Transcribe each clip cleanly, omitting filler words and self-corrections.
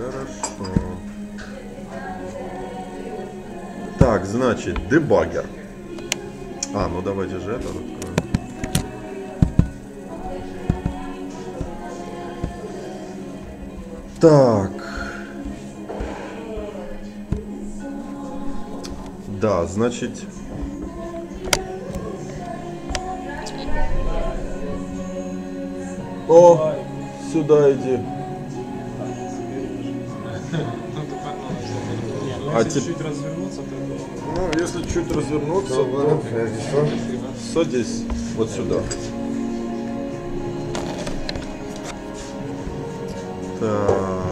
Хорошо. Так, значит, дебаггер. А, ну давайте же это откроем. Так. Да, значит... О, сюда иди. А чуть развернуться, то... Ну, если чуть развернуться, то садись вот сюда. Так.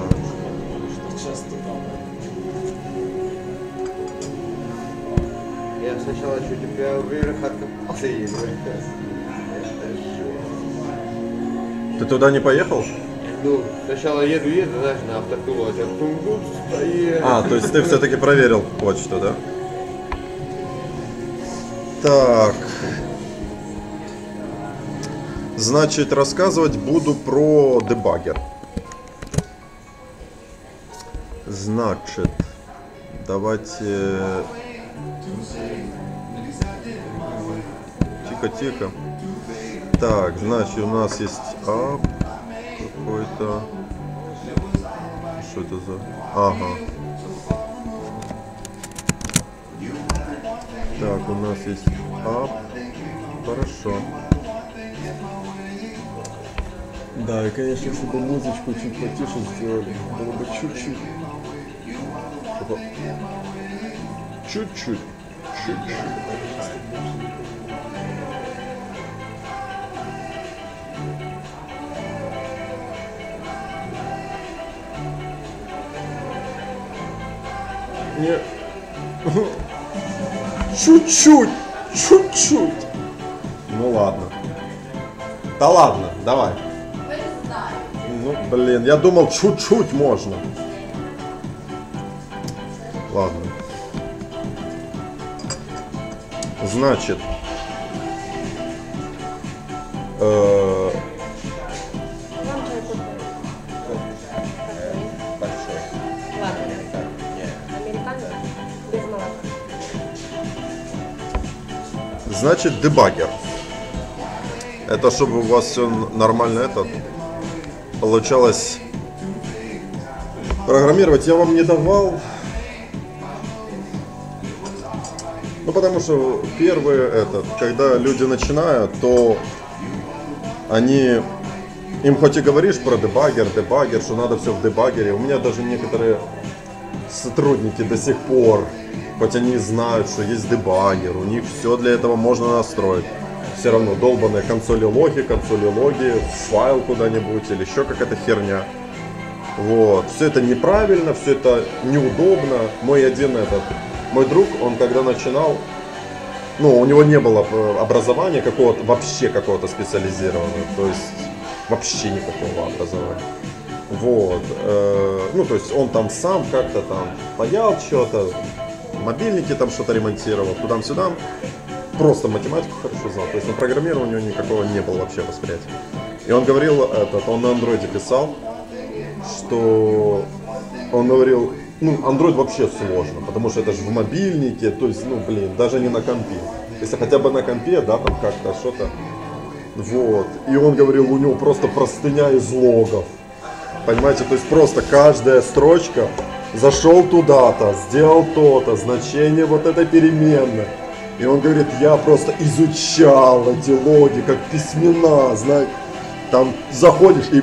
Я сначала чуть вверх откопался и Ты туда не поехал? ну, сначала еду, знаешь, на автопилоте, а потом тут стоит. А, то есть ты все-таки проверил почту, да? Так. Значит, рассказывать буду про дебаггер. Значит, давайте... Тихо-тихо. Так, значит, у нас есть app какой-то. Что это за... Ага. Так, у нас есть app. Хорошо. Да, и конечно, если бы музычку чуть потише сделали, было бы чуть-чуть. Чуть-чуть. Чуть-чуть. Не. Чуть-чуть. Чуть-чуть. Ну ладно. Да ладно, давай. Ну, блин, я думал, чуть-чуть можно. Ладно. Значит, значит, дебаггер. Это чтобы у вас все нормально получалось программировать. Я вам не давал. Ну, потому что первые, когда люди начинают, то им хоть и говоришь про дебаггер, что надо все в дебаггере. У меня даже некоторые сотрудники до сих пор, хоть они знают, что есть дебаггер, у них все для этого можно настроить. Все равно долбаные консоли логи, файл куда-нибудь или еще какая-то херня. Вот. Все это неправильно, все это неудобно. Мой друг, он когда начинал, у него не было образования вообще какого-то специализированного, то есть вообще никакого образования. Вот. То есть он там сам как-то там паял что-то, мобильники там что-то ремонтировал, туда-сюда. Просто математику хорошо знал, то есть на программирование у него никакого не было вообще восприятия. И он говорил, он на андроиде писал, что он говорил, Android вообще сложно, потому что это же в мобильнике, то есть, даже не на компе. Если хотя бы на компе, да, там как-то что-то. Вот. И он говорил, у него просто простыня из логов. Понимаете, то есть просто каждая строчка, зашел туда-то, сделал то-то, значение вот этой переменной. И он говорит, я просто изучал эти логи, как письмена, знаете, там заходишь и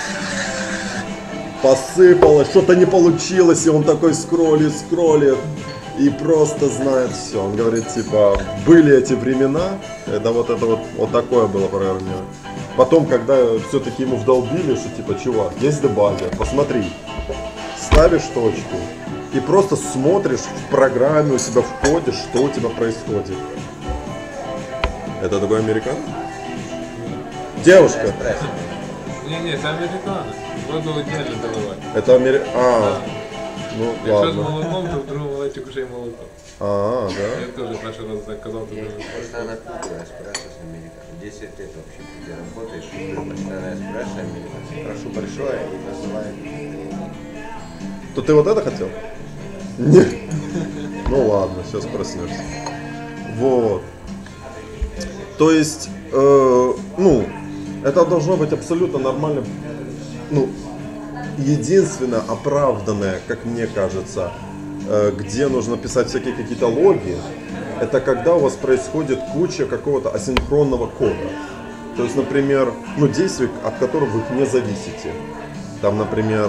посыпалось, что-то не получилось, и он такой скроллит, и просто знает все. Он говорит, типа, были эти времена, это вот такое было программирование. Потом, когда все-таки ему вдолбили, что типа, чувак, есть дебаггер, посмотри, ставишь точку и просто смотришь в программе у себя в коде, что у тебя происходит. Это такой американец? Девушка. Не, это американец. Воду отдельно доливать. Это ну якщо ладно. з молоком, то в другому лечику ще й молоко. Да? Я теж перший раз так казав, то дуже. Постоянно купила эспрессо с американцем. 10 лет вообще где работаешь, постоянно эспрессо американцем. Прошу большое и называем. То ты вот это хотел? Нет. Ну ладно, сейчас проснешься. Вот. То есть, ну, это должно быть абсолютно нормально. Ну, единственное оправданное, как мне кажется, где нужно писать всякие какие-то логи, это когда у вас происходит куча какого-то асинхронного кода. То есть, например, ну, действий, от которых вы не зависите. Там, например,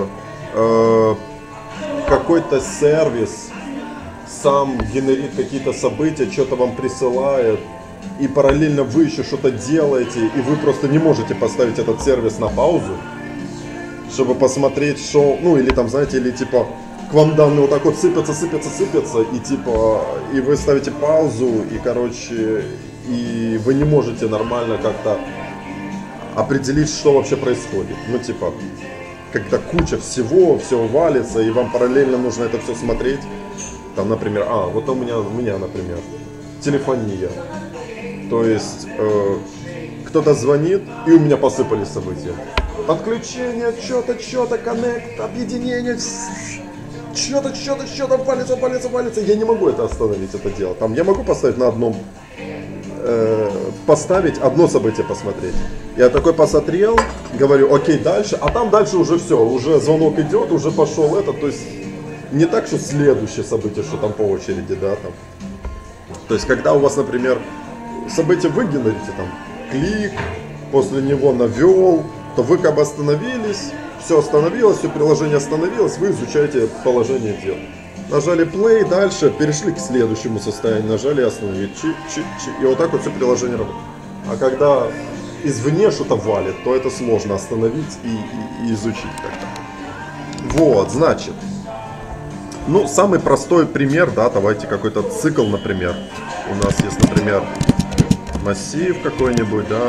какой-то сервис сам генерит какие-то события, что-то вам присылает, и параллельно вы еще что-то делаете, и вы просто не можете поставить этот сервис на паузу, чтобы посмотреть, что, ну, или там, знаете, или типа к вам данные вот так вот сыпятся, и типа, и вы ставите паузу, и, короче, и вы не можете нормально как-то определить, что вообще происходит. Ну, типа, когда куча всего, все валится, и вам параллельно нужно это все смотреть. Там, например, вот у меня, например, телефония. То есть, кто-то звонит, и у меня посыпались события. Подключение, что-то, коннект, объединение, что-то валится. Я не могу это остановить, это дело. Там я могу поставить на одном, поставить одно событие, посмотреть. Я такой посмотрел, говорю, окей, дальше, а там дальше уже все, уже звонок идет, уже пошел это, то есть не так, что следующее событие, что там по очереди, да, там. То есть, когда у вас, например, событие вы генерите, там, клик, после него навел, то вы как бы остановились, все остановилось, все приложение остановилось, вы изучаете положение дел. Нажали play, дальше перешли к следующему состоянию, нажали остановить, и вот так вот все приложение работает. А когда извне что-то валит, то это сложно остановить и изучить как-то. Вот, значит, ну, самый простой пример, да, давайте какой-то цикл, например. У нас есть, например, массив какой-нибудь, да.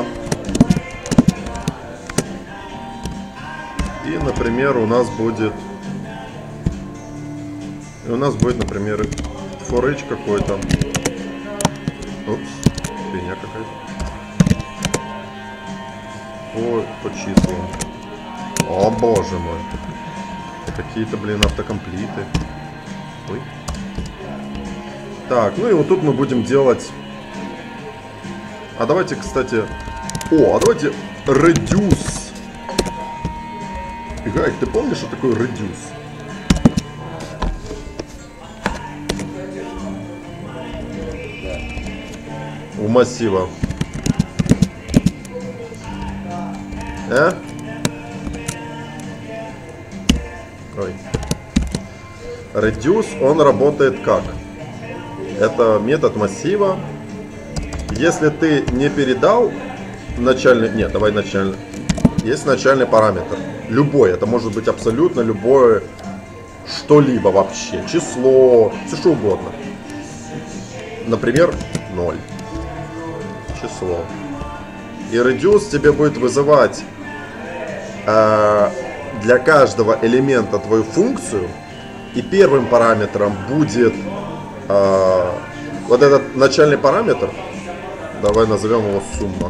И, например, у нас будет, например, for each какой-то. Упс, фигня какая-то. По числам. О, боже мой. Какие-то, блин, автокомплиты. Ой. Так, ну и вот тут мы будем делать... А давайте, кстати... а давайте reduce. Гайк, ты помнишь, что такое reduce? У массива. Ой. Reduce, он работает как? Это метод массива. Если ты не передал начальный... Нет, давай начальный. Есть начальный параметр. Любой, это может быть абсолютно любое что-либо вообще. Число, все что угодно. Например, 0. Число. И reduce тебе будет вызывать для каждого элемента твою функцию. И первым параметром будет вот этот начальный параметр. Давай назовем его сумма.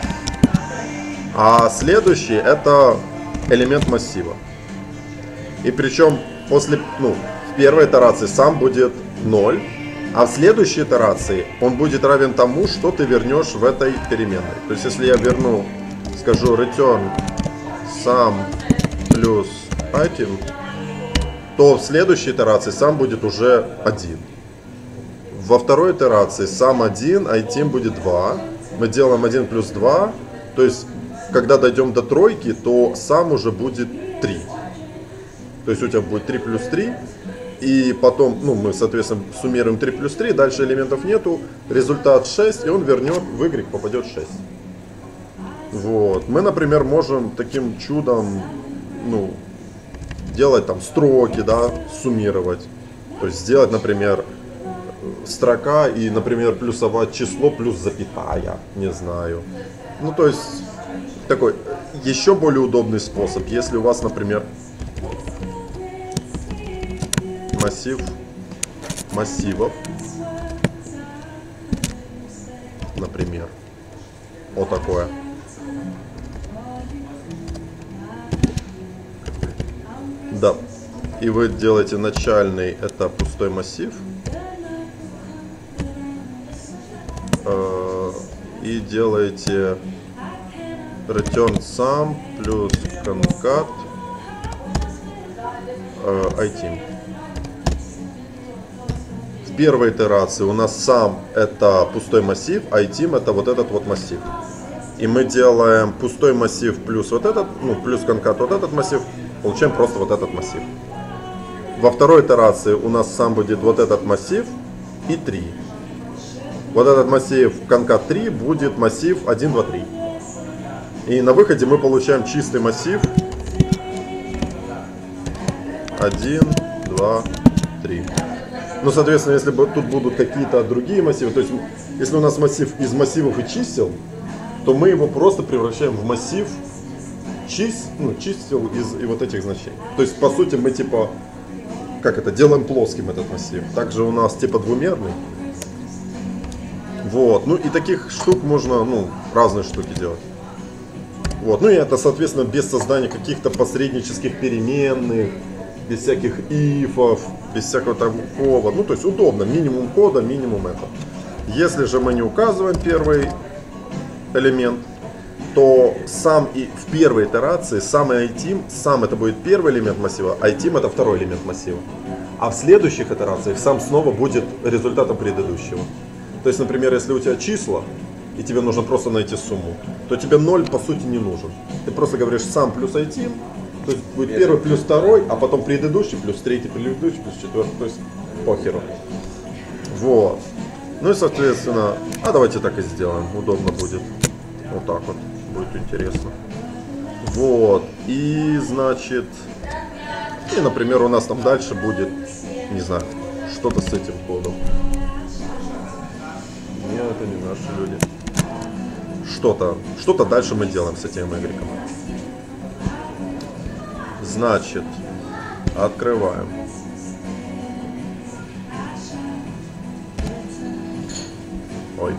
А следующий это элемент массива. И причем после, в первой итерации сам будет 0. А в следующей итерации он будет равен тому, что ты вернешь в этой переменной. То есть если я верну, скажу return sum плюс item, то в следующей итерации сам будет уже 1. Во второй итерации сам 1, item будет 2. Мы делаем 1 плюс 2. То есть, когда дойдем до тройки, то сам уже будет 3. То есть у тебя будет 3 плюс 3. И потом, мы, соответственно, суммируем 3 плюс 3. Дальше элементов нету. Результат 6. И он вернет, в y попадет 6. Вот. Мы, например, можем таким чудом, делать там строки, да, суммировать. То есть сделать, например, строка и, например, плюсовать число плюс запятая, не знаю. То есть такой еще более удобный способ, если у вас, например, массив массивов, например, вот такое. Да. И вы делаете начальный, это пустой массив. И делаете return sum плюс concat item. В первой итерации у нас sum это пустой массив, item это вот этот вот массив. И мы делаем пустой массив плюс вот этот, ну плюс concat вот этот массив, получаем просто вот этот массив. Во второй итерации у нас сам будет вот этот массив и 3. Вот этот массив concat 3 будет массив 1, 2, 3. И на выходе мы получаем чистый массив 1, 2, 3. Ну, соответственно, если тут будут какие-то другие массивы, то есть если у нас массив из массивов и чисел, то мы его просто превращаем в массив чисел из и вот этих значений. То есть, по сути, мы типа, как это, делаем плоским этот массив. Также у нас типа двумерный. Вот, ну и таких штук можно, ну, разные штуки делать. Вот, ну и это, соответственно, без создания каких-то посреднических переменных, без всяких ифов, без всякого такого. Ну, то есть удобно, минимум кода, минимум это. Если же мы не указываем первый элемент, то сам и в первой итерации самый item, сам это будет первый элемент массива, item это второй элемент массива. А в следующих итерациях сам снова будет результатом предыдущего. То есть, например, если у тебя числа, и тебе нужно просто найти сумму, то тебе 0 по сути не нужен. Ты просто говоришь сам плюс item, то есть будет первый плюс второй, а потом предыдущий плюс третий, предыдущий плюс четвертый, то есть похеру. Вот. Ну и соответственно, давайте так и сделаем, удобно будет. Вот так вот, будет интересно. Вот, и значит, и, например, у нас там дальше будет, не знаю, что-то с этим кодом. Нет, это не наши люди. Что-то дальше мы делаем с этим игреком. Значит, открываем. Ой.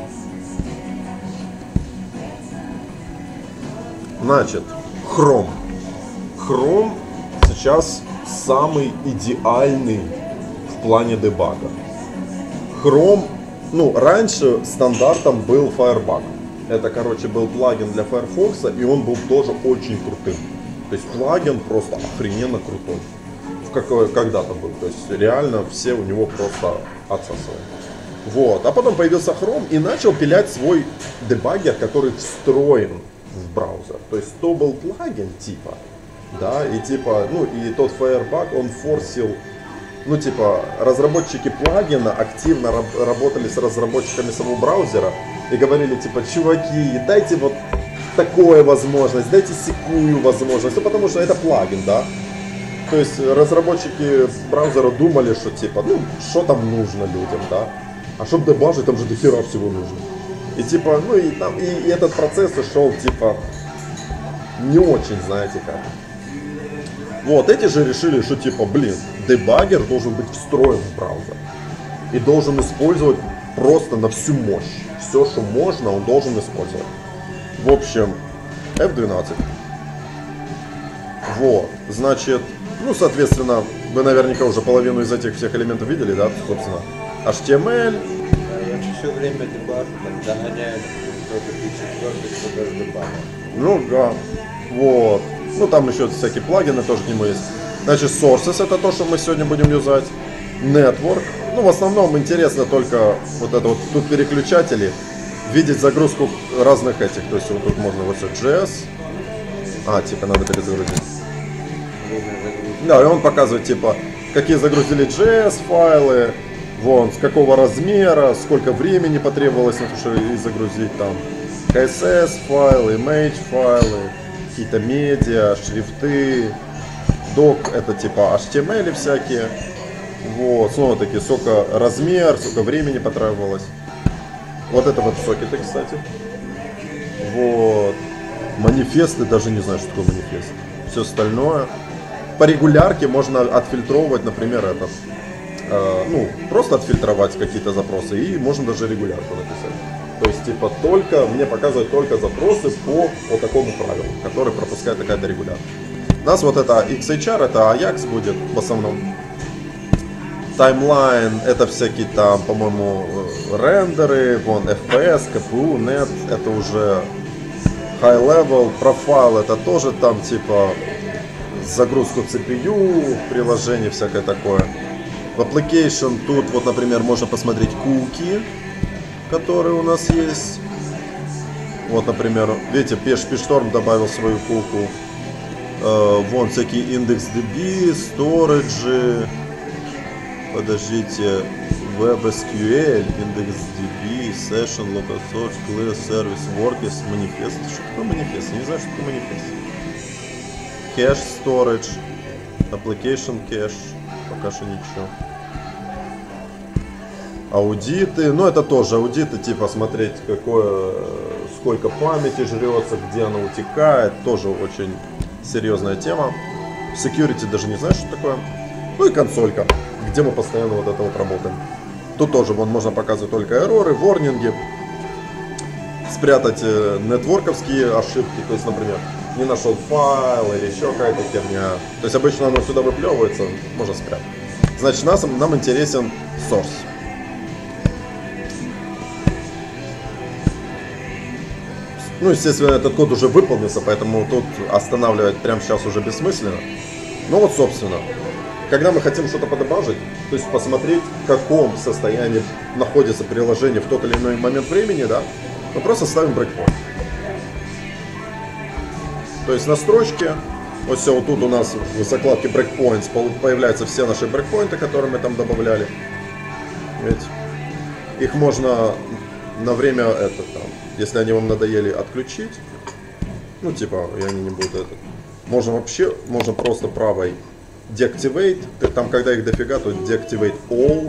Значит, Chrome. Chrome сейчас самый идеальный в плане дебага. Chrome, ну, раньше стандартом был Firebug. Это, короче, был плагин для Firefox, и он был тоже очень крутым. То есть плагин просто охрененно крутой. Когда-то был. То есть реально все у него просто отсосали. Вот. А потом появился Chrome и начал пилять свой дебаггер, который встроен в браузер. То есть то был плагин типа, да, и типа, ну и тот Firebug, он форсил, ну типа, разработчики плагина активно работали с разработчиками самого браузера и говорили типа, чуваки, дайте вот такую возможность, дайте сякую возможность, ну потому что это плагин, да. То есть разработчики браузера думали, что типа, ну что там нужно людям, да. А чтобы дебажить, там же дохера всего нужно. И типа, ну и там, и этот процесс шел типа не очень, знаете как. Вот, эти же решили, что типа, блин, дебаггер должен быть встроен в браузер. И должен использовать просто на всю мощь. Все, что можно, он должен использовать. В общем, F12. Вот, значит, ну, соответственно, вы наверняка уже половину из этих всех элементов видели, да, собственно. HTML. Я все время дебажу, там догоняю, кто-то пишет, кто даже дебажит. Ну да, вот. Ну там еще всякие плагины тоже к нему есть. Значит, sources это то, что мы сегодня будем юзать. Network. Ну в основном интересно только вот это вот, тут переключатели. Видеть загрузку разных этих. То есть вот тут можно вот все JS. Типа надо перезагрузить. Да, и он показывает типа, какие загрузили JS файлы. Вон, с какого размера, сколько времени потребовалось на то, чтобы их загрузить там. CSS файлы, image файлы, какие-то медиа, шрифты, док, это типа HTML всякие. Вот, снова таки, сколько размер, сколько времени потребовалось. Вот это вот сокеты, кстати. Вот. Манифесты, даже не знаю, что такое манифест. Все остальное. По регулярке можно отфильтровывать, например, этот. Ну, просто отфильтровать какие-то запросы, и можно даже регулярку написать. То есть, типа, только, мне показывают только запросы по вот такому правилу, который пропускает такая-то регулярка. У нас вот это XHR, это Ajax будет в основном. Таймлайн, это всякие там, по-моему, рендеры, вон FPS, CPU, net, это уже high level, профайл, это тоже там типа загрузку CPU, приложение всякое такое. В application тут вот, например, можно посмотреть куки, которые у нас есть. Вот, например, видите, PHP-Storm добавил свою куку. Вон всякие IndexedDB, Storage. Подождите, WebSQL, IndexedDB, Session, Local Source, Clear, Service, Workers, манифест. Что такое манифест? Я не знаю, что такое манифест. Cache Storage, Application Cache, пока что ничего. Аудиты, ну это тоже аудиты, типа смотреть, сколько памяти жрется, где она утекает, тоже очень серьезная тема. Security даже не знаю, что такое. Ну и консолька, где мы постоянно вот это вот работаем. Тут тоже вон можно показывать только эрроры, ворнинги, спрятать нетворковские ошибки, то есть, например, не нашел файл или еще какая-то херня. То есть обычно оно сюда выплевывается, можно спрятать. Значит, нам интересен source. Ну, естественно, этот код уже выполнился, поэтому тут останавливать прямо сейчас уже бессмысленно. Ну вот, собственно, когда мы хотим что-то подебажить, то есть посмотреть, в каком состоянии находится приложение в тот или иной момент времени, да, мы просто ставим breakpoint. То есть на строчке, вот все, вот тут у нас в закладке breakpoints появляются все наши брейкпоинты, которые мы там добавляли. Ведь их можно на время если они вам надоели, отключить. Ну типа, и они не будут Можно просто правой deactivate. Там когда их дофига, то deactivate all.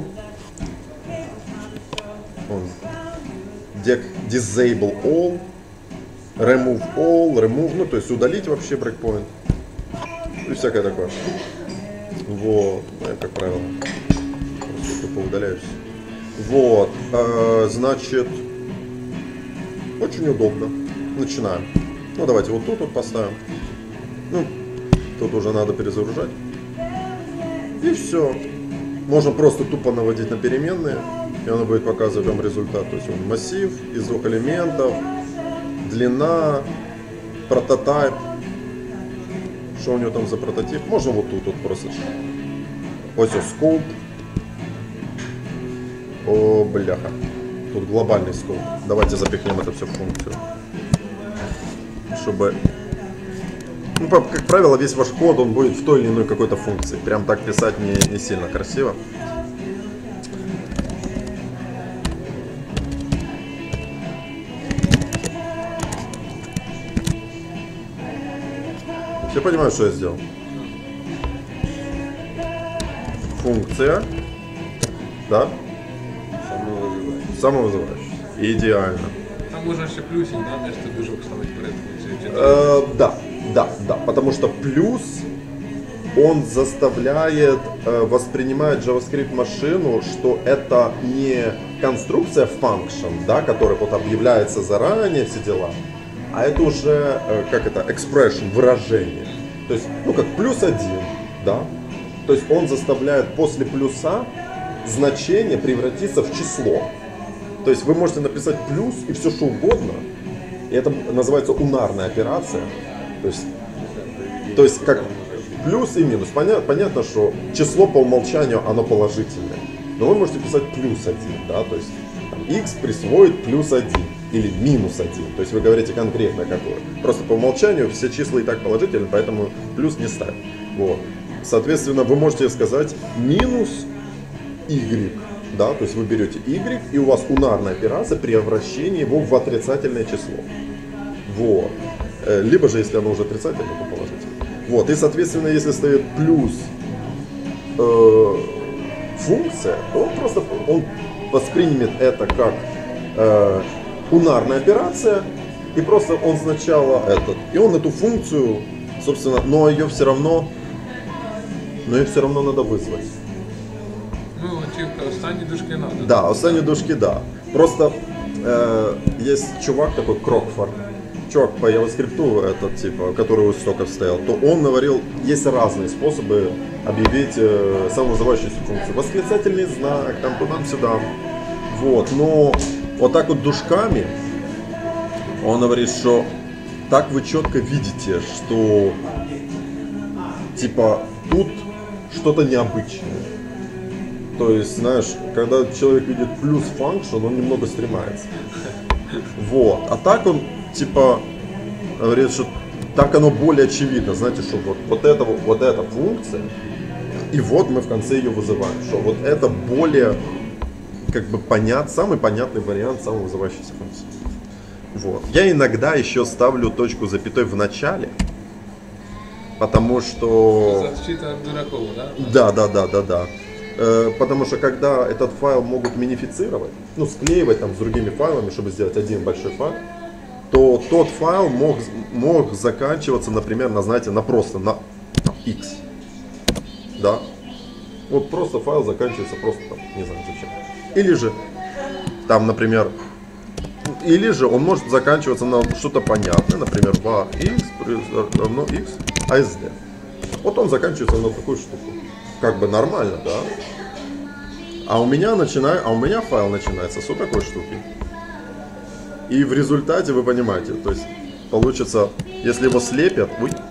Disable all. Remove all, ну то есть удалить вообще breakpoint. И всякое такое. Вот, я, как правило, просто тупо удаляюсь. Вот, значит, очень удобно. Начинаем. Ну давайте вот тут вот поставим. Ну, тут уже надо перезагружать. И все. Можно просто тупо наводить на переменные, и оно будет показывать вам результат. То есть он массив из двух элементов, длина, прототип. Что у него там за прототип? Можно вот тут вот просто. Ось scope. О, бляха. Тут глобальный scope. Давайте запихнем это все в функцию. Чтобы... Ну, как правило, весь ваш код, он будет в той или иной какой-то функции. Прям так писать не сильно красиво. Все понимают, что я сделал? Функция. Да? Самовызывающая. Идеально. Там можно ще плюсик, да, вместо движок ставить перед функцией. Да, потому что плюс он заставляет воспринимать JavaScript машину, что это не конструкция function, да, которая вот объявляется заранее, все дела, а это уже, expression, выражение. То есть, ну как +1, да, то есть он заставляет после плюса значение превратиться в число. То есть вы можете написать плюс и все что угодно, и это называется унарная операция. То есть как плюс и минус. Понятно, что число по умолчанию оно положительное. Но вы можете писать +1, да, то есть там, x присвоит +1 или -1. То есть вы говорите конкретно какое. Просто по умолчанию все числа и так положительные, поэтому плюс не ставим. Вот. Соответственно, вы можете сказать минус y. Да, то есть вы берете y, и у вас унарная операция при обращении его в отрицательное число. Вот. Либо же, если оно уже отрицательное, то положительное. Вот. И, соответственно, если стоит плюс функция, он воспримет это как унарная операция, и просто он сначала и он эту функцию, собственно, но ее все равно надо вызвать. Ну, останні дужки надо. Да, останні дужки, да. Просто есть чувак такой, Крокфорд. чувак по JavaScript, этот, типа, который у истоков стоял, то он говорил, есть разные способы объявить самовызывающуюся функцию. Восклицательный знак, там туда-сюда. Вот, но вот так вот дужками он говорит, что так вы четко видите, что типа тут что-то необычное. То есть, знаешь, когда человек видит плюс function, он немного стремается. Вот. А так он типа говорит, что так оно более очевидно. Знаете, что вот эта функция, и вот мы в конце ее вызываем. Что вот это более как бы самый понятный вариант самовызывающейся функции. Вот. Я иногда еще ставлю точку с запятой в начале, потому что... Защита от дураков, да? Да. Потому что когда этот файл могут минифицировать, ну склеивать там с другими файлами, чтобы сделать один большой файл, то тот файл мог заканчиваться, например, просто на x. Да? Вот просто файл заканчивается просто там, не знаю зачем. Или же там, например, он может заканчиваться на что-то понятное, например, x равно x ASD. Вот он заканчивается на такую штуку. Как бы нормально, да? А у меня файл начинается с вот такой штуки. И в результате вы понимаете, то есть получится, если его слепят,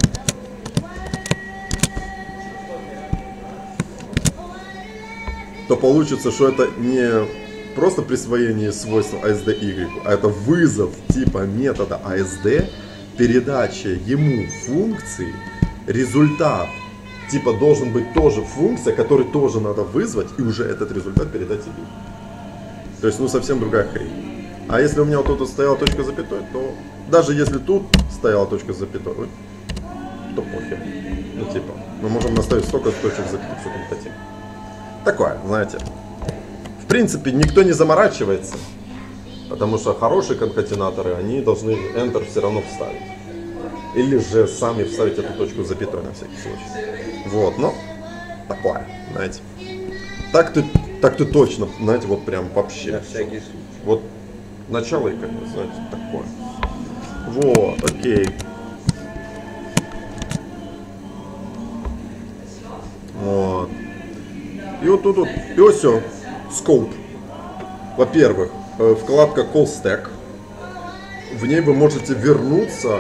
то получится, что это не просто присвоение свойств ASD-Y, а это вызов типа метода ASD, передача ему функции, результат типа должен быть тоже функция, которую тоже надо вызвать и уже этот результат передать тебе. То есть, совсем другая хрень. А если у меня вот тут стояла точка с запятой, то даже если тут стояла точка с запятой, то похер. Типа, мы можем наставить столько точек с запятой, сколько мы хотим. Такое, знаете. В принципе, никто не заморачивается, потому что хорошие конкатенаторы, они должны Enter все равно вставить. Или же сами вставить эту точку с запятой на всякий случай. Вот, но такое, знаете. Так ты точно, знаете, вот прям вообще. На всякий случай. Вот начало и конец, знаете, такое. Вот, окей. Вот. И вот тут, и вот все. Scope. Во-первых, вкладка Call Stack. В ней вы можете вернуться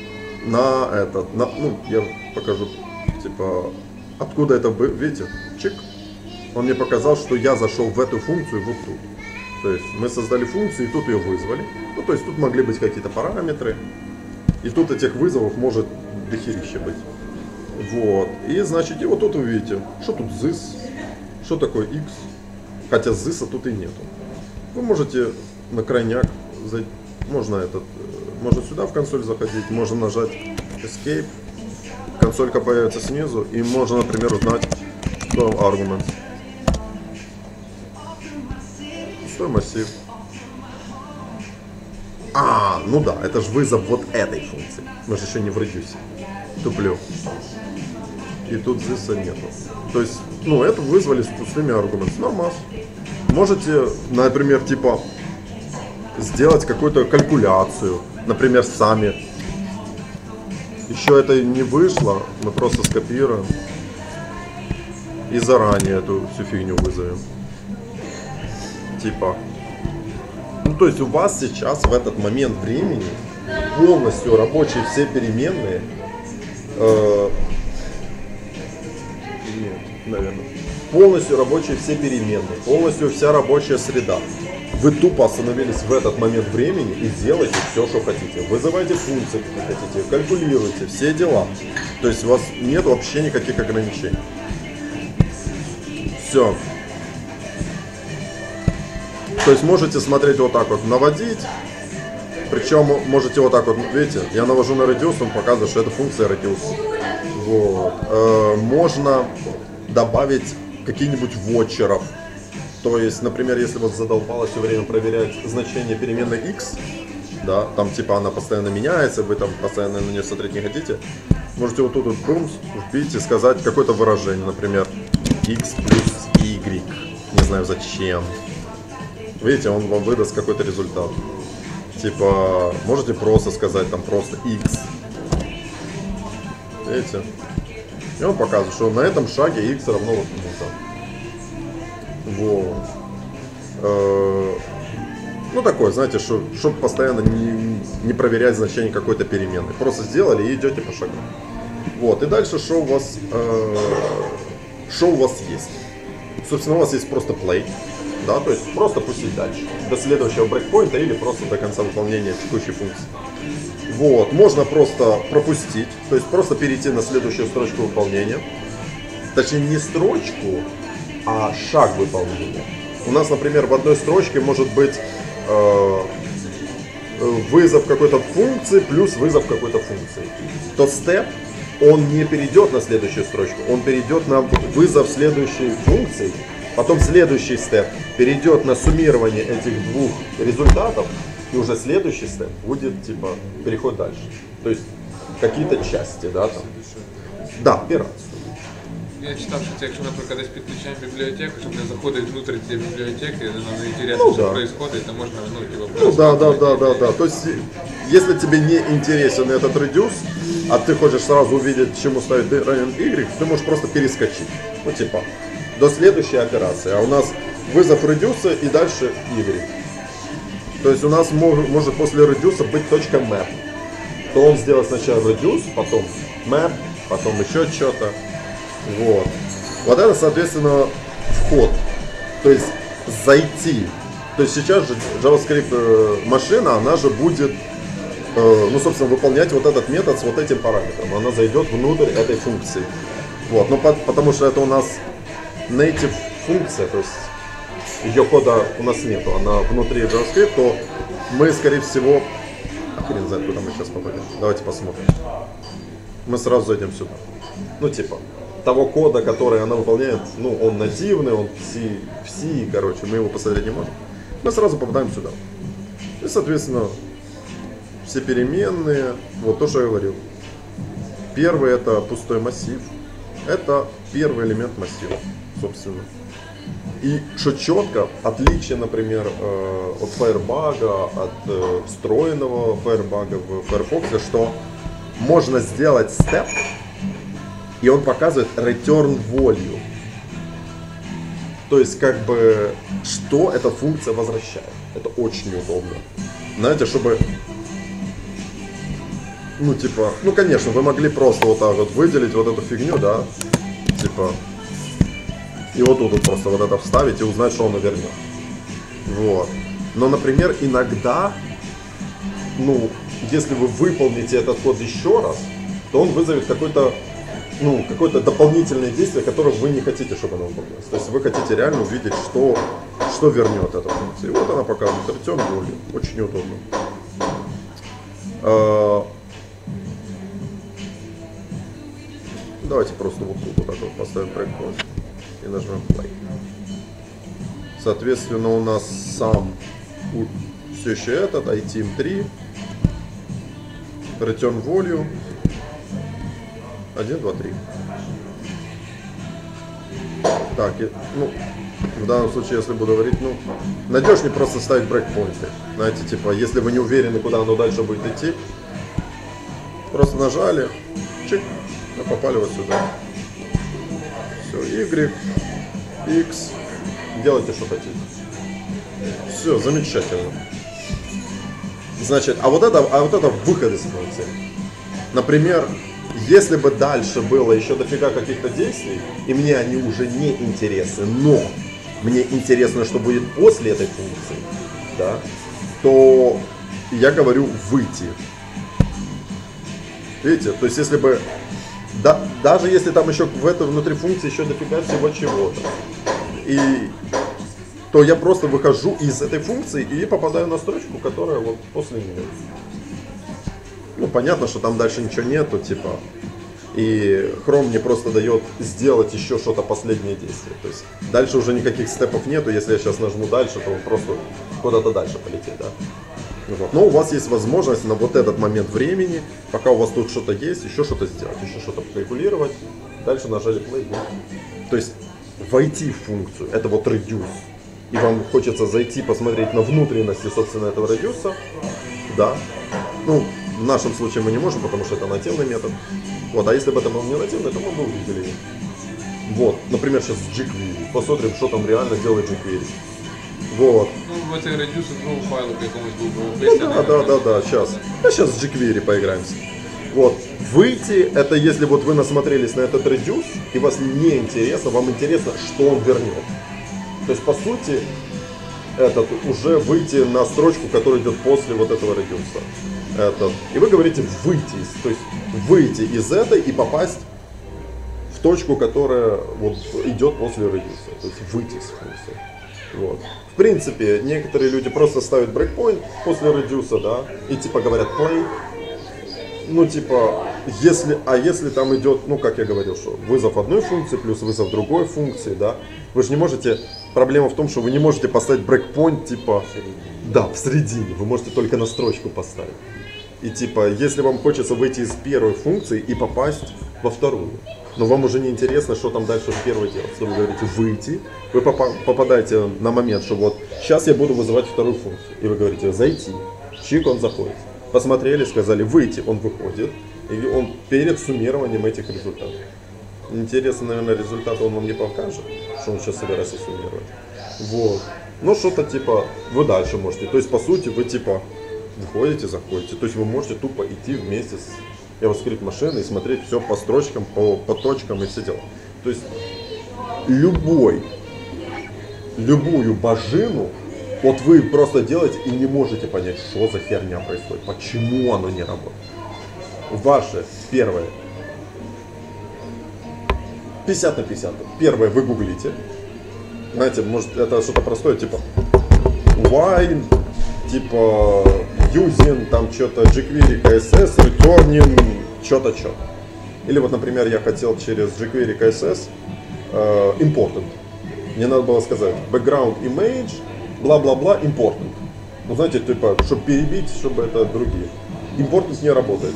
я покажу, типа, откуда это, видите, чик. Он мне показал, что я зашел в эту функцию вот тут. То есть мы создали функцию и тут ее вызвали. Ну, то есть тут могли быть какие-то параметры. И тут этих вызовов может дохерища быть. Вот. И значит, и вот тут вы видите, что тут this, что такое x. Хотя this тут и нету. Вы можете на крайняк, можно сюда в консоль заходить, можно нажать Escape, консолька появится снизу, и можно, например, узнать, что аргумент. Что массив. Ну да, это же вызов вот этой функции. Мы же еще не в радиусе. Туплю. И тут здесь нету. То есть, это вызвали с пустыми аргументами. Нормас. Можете, например, типа, сделать какую-то калькуляцию. Например, сами. Еще это не вышло. Мы просто скопируем. И заранее эту всю фигню вызовем. Типа. То есть у вас сейчас в этот момент времени полностью рабочие все переменные. Нет, наверное. Полностью рабочие все переменные. Полностью вся рабочая среда. Вы тупо остановились в этот момент времени и делаете все, что хотите. Вызывайте функции, как хотите, калькулируйте, все дела. То есть у вас нет вообще никаких ограничений. Все. То есть можете смотреть вот так вот, наводить. Причем можете вот так вот, видите, я навожу на радиус, он показывает, что это функция радиус. Вот. Можно добавить какие-нибудь вотчеров. То есть, например, если вот задолбало все время проверять значение переменной x, да, там типа она постоянно меняется, вы там постоянно на нее смотреть не хотите, можете вот тут вот бумс, вбить и сказать какое-то выражение, например, x плюс y, не знаю зачем. Видите, он вам выдаст какой-то результат. Типа, можете просто сказать там просто X. Видите? И он показывает, что на этом шаге X равно вот кому-то. Вот. Ну такое, знаете, чтобы постоянно не проверять значение какой-то переменной. Просто сделали и идете по шагам. Вот. И дальше что у вас есть? Собственно, у вас есть просто play. Да, то есть просто пустить дальше, до следующего брейкпоинта или просто до конца выполнения текущей функции. Вот, можно просто пропустить, то есть просто перейти на следующую строчку выполнения. Точнее, не строчку, а шаг выполнения. У нас, например, в одной строчке может быть вызов какой-то функции плюс вызов какой-то функции. То степ, он не перейдет на следующую строчку, он перейдет на вызов следующей функции. Потом следующий степ перейдет на суммирование этих двух результатов, и уже следующий степ будет типа переход дальше. То есть какие-то части, да, там. Да, операцию. Я читав, що це якщо, наприклад, десь підключаємо бібліотеку, щоб не заходити внутрь цієї бібліотеки, нам інтересно, що відбувається, то можна, Да. То есть, если тебе не интересен этот редюс, а ты хочешь сразу увидеть, чему ставить равен y, ты можешь просто перескочить. Ну, типа, до следующей операции. А у нас вызов редюса и дальше y. То есть у нас может после редюса быть точка map. То он сделает сначала редюс, потом map, потом еще что-то. Вот. Вот это, соответственно, вход. То есть зайти. То есть сейчас же JavaScript машина, она же будет, ну, собственно, выполнять вот этот метод с вот этим параметром. Она зайдет внутрь этой функции. Вот. Ну, потому что это у нас native функция, то есть ее кода у нас нету, она внутри JavaScript, то мы, скорее всего, хрен знает, куда мы сейчас попадем. Давайте посмотрим. Мы сразу зайдем сюда. Ну, типа, того кода, который она выполняет, ну, он нативный, он в C, короче, мы его посмотреть не можем. Мы сразу попадаем сюда. И, соответственно, все переменные, вот то, что я говорил. Первый это пустой массив, это первый элемент массива, собственно. И что четко, отличие, например, от Firebug, от встроенного Firebug в Firefox, что можно сделать степ, и он показывает return value. То есть, как бы, что эта функция возвращает. Это очень удобно. Знаете, чтобы, ну, типа, ну, конечно, вы могли просто вот так вот выделить вот эту фигню, да, типа, и вот тут просто вот это вставить и узнать, что он вернет. Вот. Но, например, иногда, ну, если вы выполните этот код еще раз, то он вызовет какой-то, ну, какое-то дополнительное действие, которое вы не хотите, чтобы оно выполнилось. То есть вы хотите реально увидеть, что вернет эта функция. И вот она показывает return value. Очень неудобно. Давайте просто вот тут вот так вот поставим breakpoint и нажмем play. Соответственно, у нас сам все еще этот item3 return value 1, 2, 3. Так, ну, в данном случае, если буду говорить, ну, надежнее просто ставить брейкпоинты. Знаете, типа, если вы не уверены, куда оно дальше будет идти, просто нажали, чик, и попали вот сюда. Все, Y, X, делайте, что хотите. Все, замечательно. Значит, а вот это выход из функции. Например, если бы дальше было еще дофига каких-то действий, и мне они уже не интересны, но мне интересно, что будет после этой функции, да, то я говорю выйти. Видите, то есть если бы, да, даже если там еще внутри функции еще дофига всего чего-то, то я просто выхожу из этой функции и попадаю на строчку, которая вот после нее. Ну, понятно, что там дальше ничего нету, типа, и Chrome мне просто дает сделать еще что-то последнее действие. То есть дальше уже никаких степов нету, если я сейчас нажму дальше, то он просто куда-то дальше полетит, да. Вот. Но у вас есть возможность на вот этот момент времени, пока у вас тут что-то есть, еще что-то сделать, еще что-то регулировать. Дальше нажали play. То есть войти в функцию, это вот reduce. И вам хочется зайти посмотреть на внутренности, собственно, этого радиуса, да. Ну, в нашем случае мы не можем, потому что это нативный метод. Вот, а если бы это был не нативный, то мы бы увидели его. Вот, например, сейчас jQuery. Посмотрим, что там реально делает jQuery. Вот. Ну, в этой reduce draw файлу какому-нибудь был Ну, да, сейчас. А сейчас с jQuery поиграемся. Вот. Выйти, это если вот вы насмотрелись на этот reduce, и вас не интересно, вам интересно, что он вернет. То есть, по сути, этот уже выйти на строчку, которая идет после вот этого reduce. И вы говорите выйти, то есть выйти из этой и попасть в точку, которая вот идет после reduce. То есть выйти с функции. Вот. В принципе, некоторые люди просто ставят breakpoint после reduce, да, и типа говорят play. Ну, типа, если там идет, ну, как я говорил, что вызов одной функции плюс вызов другой функции, да, вы же не можете, проблема в том, что вы не можете поставить breakpoint, типа, да, в середине, вы можете только на строчку поставить. И типа, если вам хочется выйти из первой функции и попасть во вторую, но вам уже не интересно, что там дальше в первой делать, то вы говорите выйти, вы попадаете на момент, что вот сейчас я буду вызывать вторую функцию, и вы говорите зайти, чик, он заходит. Посмотрели, сказали выйти, он выходит, и он перед суммированием этих результатов. Интересно, наверное, результаты он вам не покажет, что он сейчас собирается суммировать. Вот. Ну, что-то типа, вы дальше можете. То есть, по сути, вы типа выходите, заходите. То есть, вы можете тупо идти вместе с JavaScript машиной и смотреть все по строчкам, по точкам и все дела. То есть, любую божину, вот вы просто делаете и не можете понять, что за херня происходит, почему оно не работает. Ваше первое 50 на 50. Первое вы гуглите. Знаете, может это что-то простое, типа why, типа using там что-то jQuery CSS, returning что-то. Или вот, например, я хотел через jQuery CSS important. Мне надо было сказать background image, бла-бла-бла, important. Ну, знаете, типа, чтобы перебить, чтобы это другие. Important не работает.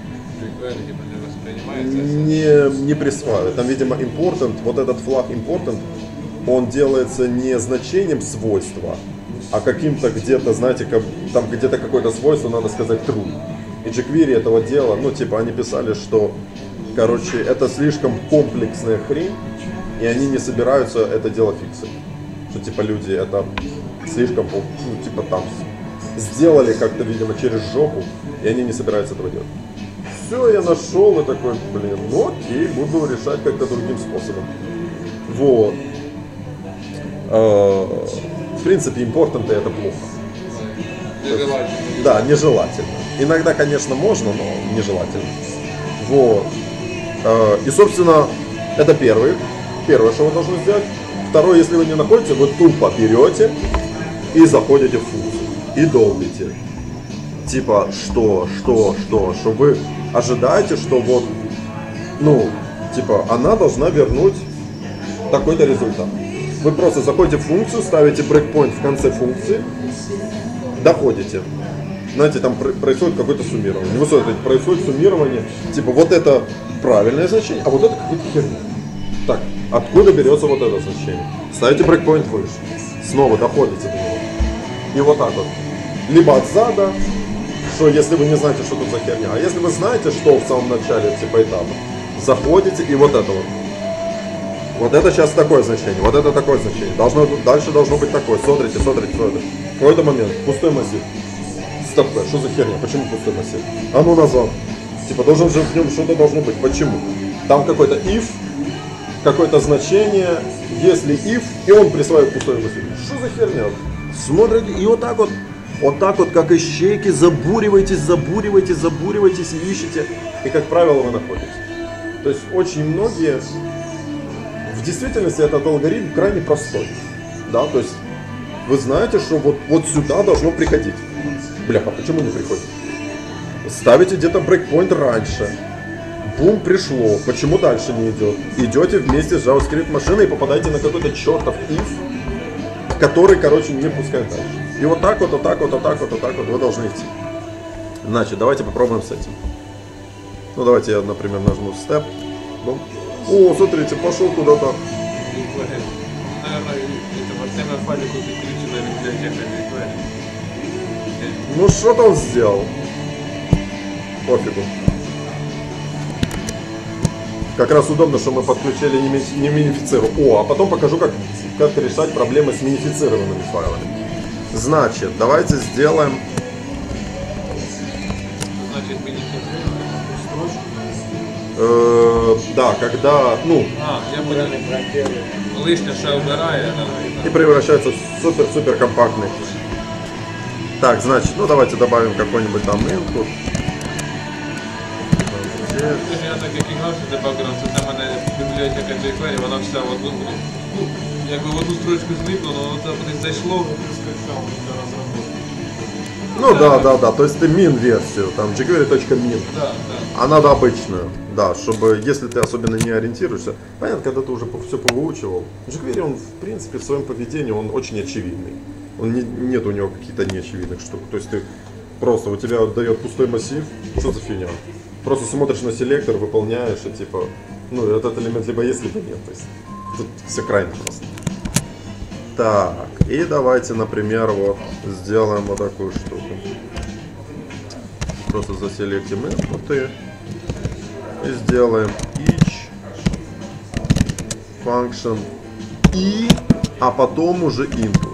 Не присваивает. Там, видимо, important, вот этот флаг important, он делается не значением свойства, а каким-то где-то, знаете, там где-то какое-то свойство, надо сказать true. И jQuery этого дела, ну, типа, они писали, что, короче, это слишком комплексная хрень, и они не собираются это дело фиксить. Что, типа, люди это слишком, ну, типа, там сделали как-то, видимо, через жопу, и они не собираются этого делать. Все, я нашел и такой, блин, ну окей, буду решать как-то другим способом. Вот. В принципе, important это плохо. Нежелательно. Да, нежелательно. Иногда, конечно, можно, но нежелательно. Вот. И, собственно, это первое, что вы должны сделать. Второе, если вы не находите, вы тупо берете и заходите в функцию. И долбите. Типа, что вы ожидаете, что вот, ну, типа, она должна вернуть такой-то результат. Вы просто заходите в функцию, ставите breakpoint в конце функции, доходите. Знаете, там происходит какое-то суммирование. Вы смотрите, происходит суммирование, типа, вот это правильное значение, а вот это какая-то херня. Так, откуда берется вот это значение? Ставите breakpoint выше. Снова доходите до него. И вот так вот. Либо от зада, что если вы не знаете, что тут за херня, а если вы знаете, что в самом начале типа этапа, заходите и вот это вот. Вот это сейчас такое значение, вот это такое значение. Дальше должно быть такое. Смотрите. В какой-то момент пустой массив. Стоп, что за херня? Почему пустой массив? А ну назад. Типа должен же в нем что-то должно быть. Почему? Там какой-то if, какое-то значение, если if, и он присваивает пустой массив. Что за херня? Смотрите, и вот так вот, как ищейки, забуриваетесь и ищете, и, как правило, вы находите. То есть, очень многие, в действительности, этот алгоритм крайне простой, да, то есть, вы знаете, что вот сюда должно приходить. Бляха, почему не приходит? Ставите где-то брейкпоинт раньше, бум, пришло, почему дальше не идет? Идете вместе с JavaScript машиной и попадаете на какой-то чертов if, который, короче, не пускает дальше. И вот так вот вы должны идти. Значит, давайте попробуем с этим. Ну, давайте я, например, нажму step. Бум. О, смотрите, пошел куда-то. Наверное, это в HTML файле какой-то ключевая библиотека. Ну что-то он сделал. Пофигу. Как раз удобно, что мы подключили не минифициру. О, а потом покажу, как решать проблемы с минифицированными файлами. Значит, давайте сделаем... Значит, мы не да, когда, ну, я понял. Лишнє ще убирає, и превращается в супер-супер компактный. Так, значит, ну давайте добавим какой-нибудь там input. Я так як і грав, що дебагером, це для мене бібліотека jQuery, вона вся в одну, ну, якби в одну строчку зліплено, воно це кудись зайшло. Ну да, то есть ты min-версию, там jQuery.min. Да. А надо обычную, да, чтобы, если ты особенно не ориентируешься. Понятно, когда ты уже все повыучивал. jQuery, он, в принципе, в своем поведении, он очень очевидный. Нет у него каких-то неочевидных штук. То есть ты просто, у тебя дает пустой массив, что за фигня? Просто смотришь на селектор, выполняешь, и типа, ну, этот элемент либо есть, либо нет. То есть тут все крайне просто. Так, и давайте, например, вот сделаем вот такую штуку. Просто заселектим инпуты и сделаем each function и, а потом уже input.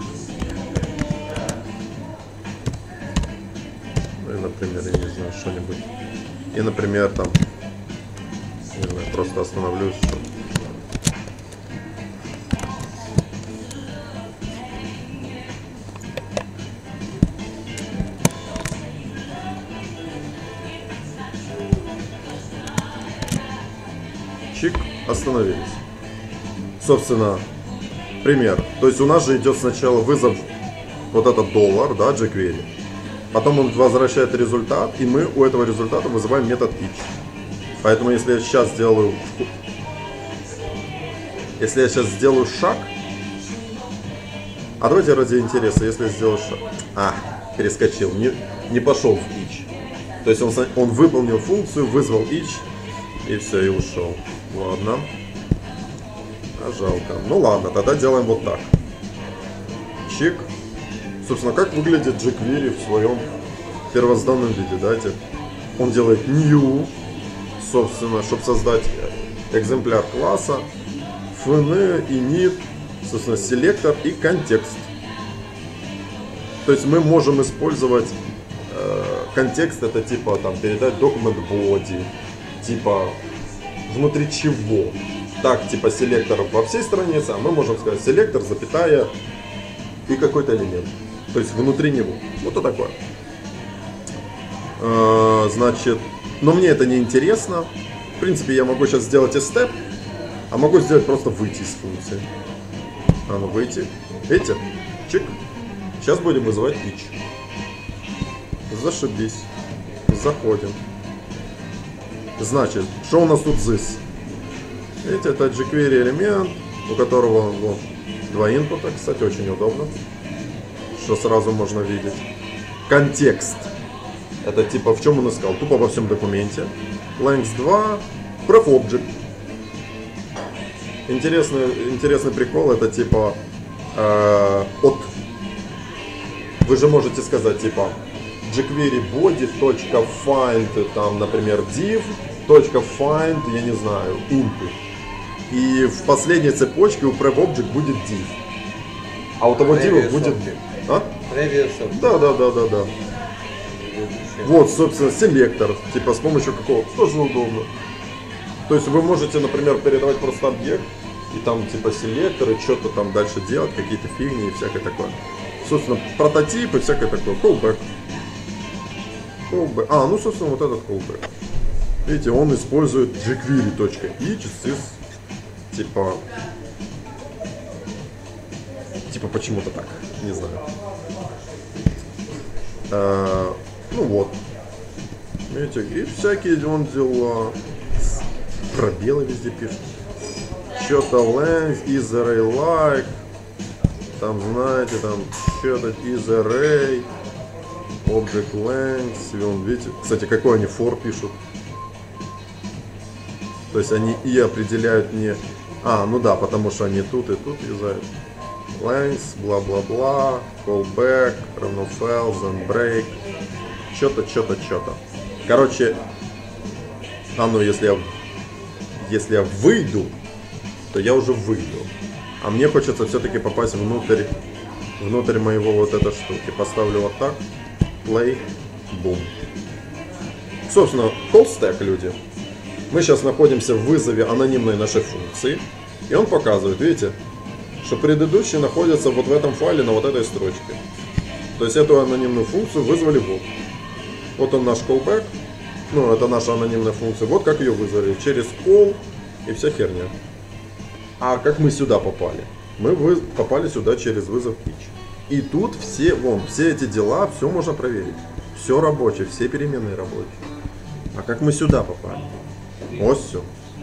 Ну и, например, я не знаю, что-нибудь. И, например, там, не знаю, просто остановлюсь, что... Чик, остановились. Собственно, пример. То есть у нас же идет сначала вызов вот этот $, да, jQuery. Потом он возвращает результат, и мы у этого результата вызываем метод each. Поэтому если я сейчас сделаю шаг, а давайте ради интереса, если я сделаю шаг, перескочил, не пошел в each. То есть он выполнил функцию, вызвал each, и все, и ушел. Ладно. Жалко. Ну ладно, тогда делаем вот так. Чик. Собственно, как выглядит jQuery в своем первозданном виде, да? Он делает new, собственно, чтобы создать экземпляр класса, fn, init, собственно, селектор и контекст. То есть мы можем использовать контекст, это типа там передать document body, типа внутри чего. Так, типа селектор во всей странице, а мы можем сказать селектор, запятая и какой-то элемент. То есть внутри него. Вот это такое. Значит, но мне это не интересно. В принципе, я могу сейчас сделать step, а могу сделать просто выйти из функции. Ну выйти. Видите? Чик. Сейчас будем вызывать each. Зашибись. Заходим. Значит, что у нас тут this? Видите, это jQuery элемент, у которого вот, 2 инпута, кстати, очень удобно, что сразу можно видеть. Контекст. Это типа в чем он искал? Тупо во всем документе. Length 2, pref object. Интересный прикол, это типа вы же можете сказать типа jQuery body.find, там, например, div.find, я не знаю, input. И в последней цепочке у pref object будет div. А у того div будет... Да. Вот, собственно, селектор, типа с помощью какого, тоже удобно. То есть вы можете, например, передавать просто объект, и там типа селектор, и что-то там дальше делать, какие-то фигни и всякое такое. Собственно, прототип и всякое такое. Callback. Ну, собственно, вот этот callback. Видите, он использует jQuery.each типа почему-то так, не знаю. Ну вот. Видите, и всякие он дела. Пробелы везде пишет. Что-то length, is array like. Там, знаете, там, что-то is array. Object length. Вон, видите, кстати, какой они for пишут. То есть они и определяют не... ну да, потому что они тут и тут юзают. length, бла-бла-бла, callback, равно fail, then break, что-то. Короче, если я выйду, то я уже выйду. А мне хочется все-таки попасть внутрь моего вот этой штуки. Поставлю вот так, play, boom. Собственно, call stack, люди. Мы сейчас находимся в вызове анонимной нашей функции. И он показывает, видите, что предыдущие находятся вот в этом файле на вот этой строчке. То есть эту анонимную функцию вызвали вот. Вот он наш callback. Ну, это наша анонимная функция. Вот как ее вызвали. Через call и вся херня. А как мы сюда попали? Мы попали сюда через вызов pitch. И тут все эти дела, все можно проверить. Все рабочее, все переменные рабочие. А как мы сюда попали? Вот все.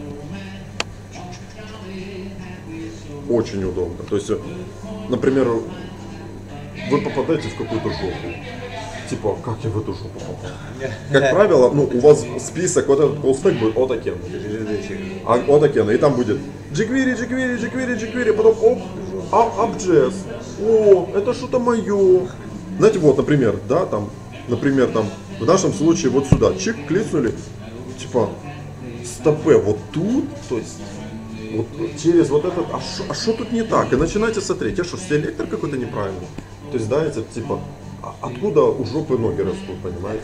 Очень удобно. То есть, например, вы попадаете в какую-то жопу. Типа, как я в эту жопу попал? Как правило, у вас список, вот этот callstack будет Autoken. Autoken, и там будет jQuery, потом App.js. О, это что-то мое. Знаете, вот, например, в нашем случае вот сюда, чик, кликнули, типа, стопе, вот тут, то есть, вот через вот этот, а что тут не так? И начинаете смотреть, а что, селектор какой-то неправильный? То есть, да, это типа, откуда у жопы ноги растут, понимаете?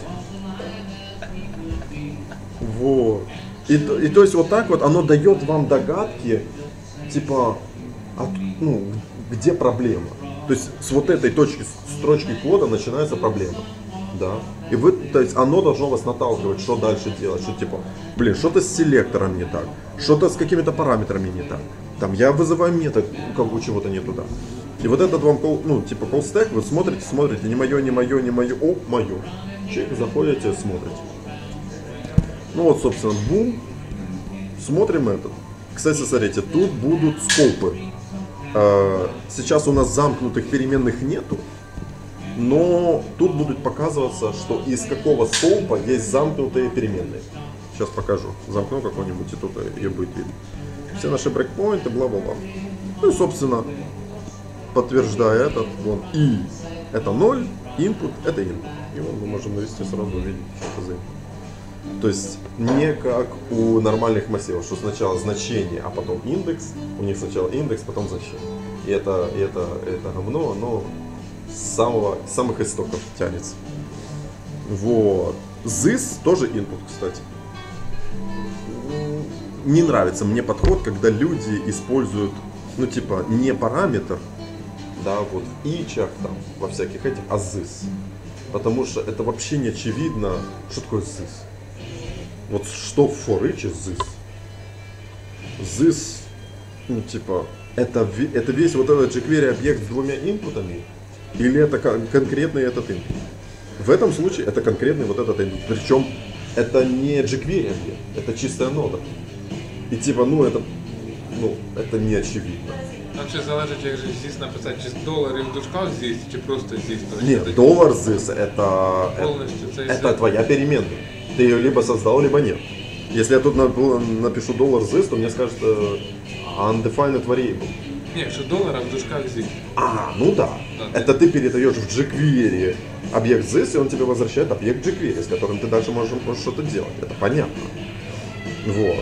Вот. И то есть вот так вот оно дает вам догадки, типа, где проблема. То есть с вот этой строчки кода начинается проблема. Да. И то есть оно должно вас наталкивать, что дальше делать. Что типа, что-то с селектором не так, что-то с какими-то параметрами не так. Там я вызываю метод, у кого чего-то не туда. И вот этот вам call stack, вы смотрите, не мое, о, мое. Чек, заходите, смотрите. Ну вот, собственно, бум. Смотрим этот. Кстати, смотрите, тут будут скопы. Сейчас у нас замкнутых переменных нету. Но тут будут показываться, что из какого скопа есть замкнутые переменные. Сейчас покажу. Замкну какой-нибудь, и тут ее будет видно. Все наши брейкпоинты, бла-бла-бла. Ну и, собственно, подтверждая этот, вон, и это 0, input, это input. И вон мы можем навести сразу увидеть, что это за input. То есть не как у нормальных массивов, что сначала значение, а потом индекс. У них сначала индекс, потом значение. И это говно, оно с самых истоков тянется. Вот. This тоже input, кстати. Не нравится мне подход, когда люди используют, не параметр, да, вот в ичах, там, во всяких этих, а this. Потому что это вообще не очевидно, что такое this. Вот что в for each this. This, это весь вот этот jQuery объект с двумя инпутами, или это конкретный этот input. В этом случае это конкретный вот этот input. Причем это не jQuery объект, это чистая нода. И это не очевидно. Там ще залежить, як же здесь написати, чи долари в дужках здесь, чи просто здесь. Нет, доллар this Полностью это твоя переменная. Ты ее либо создал, либо нет. Если я тут напишу доллар this, то мне скажет undefined variable. Ні, якщо долар, а в дужках здесь. Да. Это ты передаешь в jQuery объект this, и он тебе возвращает объект jQuery, с которым ты дальше можешь что-то делать. Это понятно. Вот.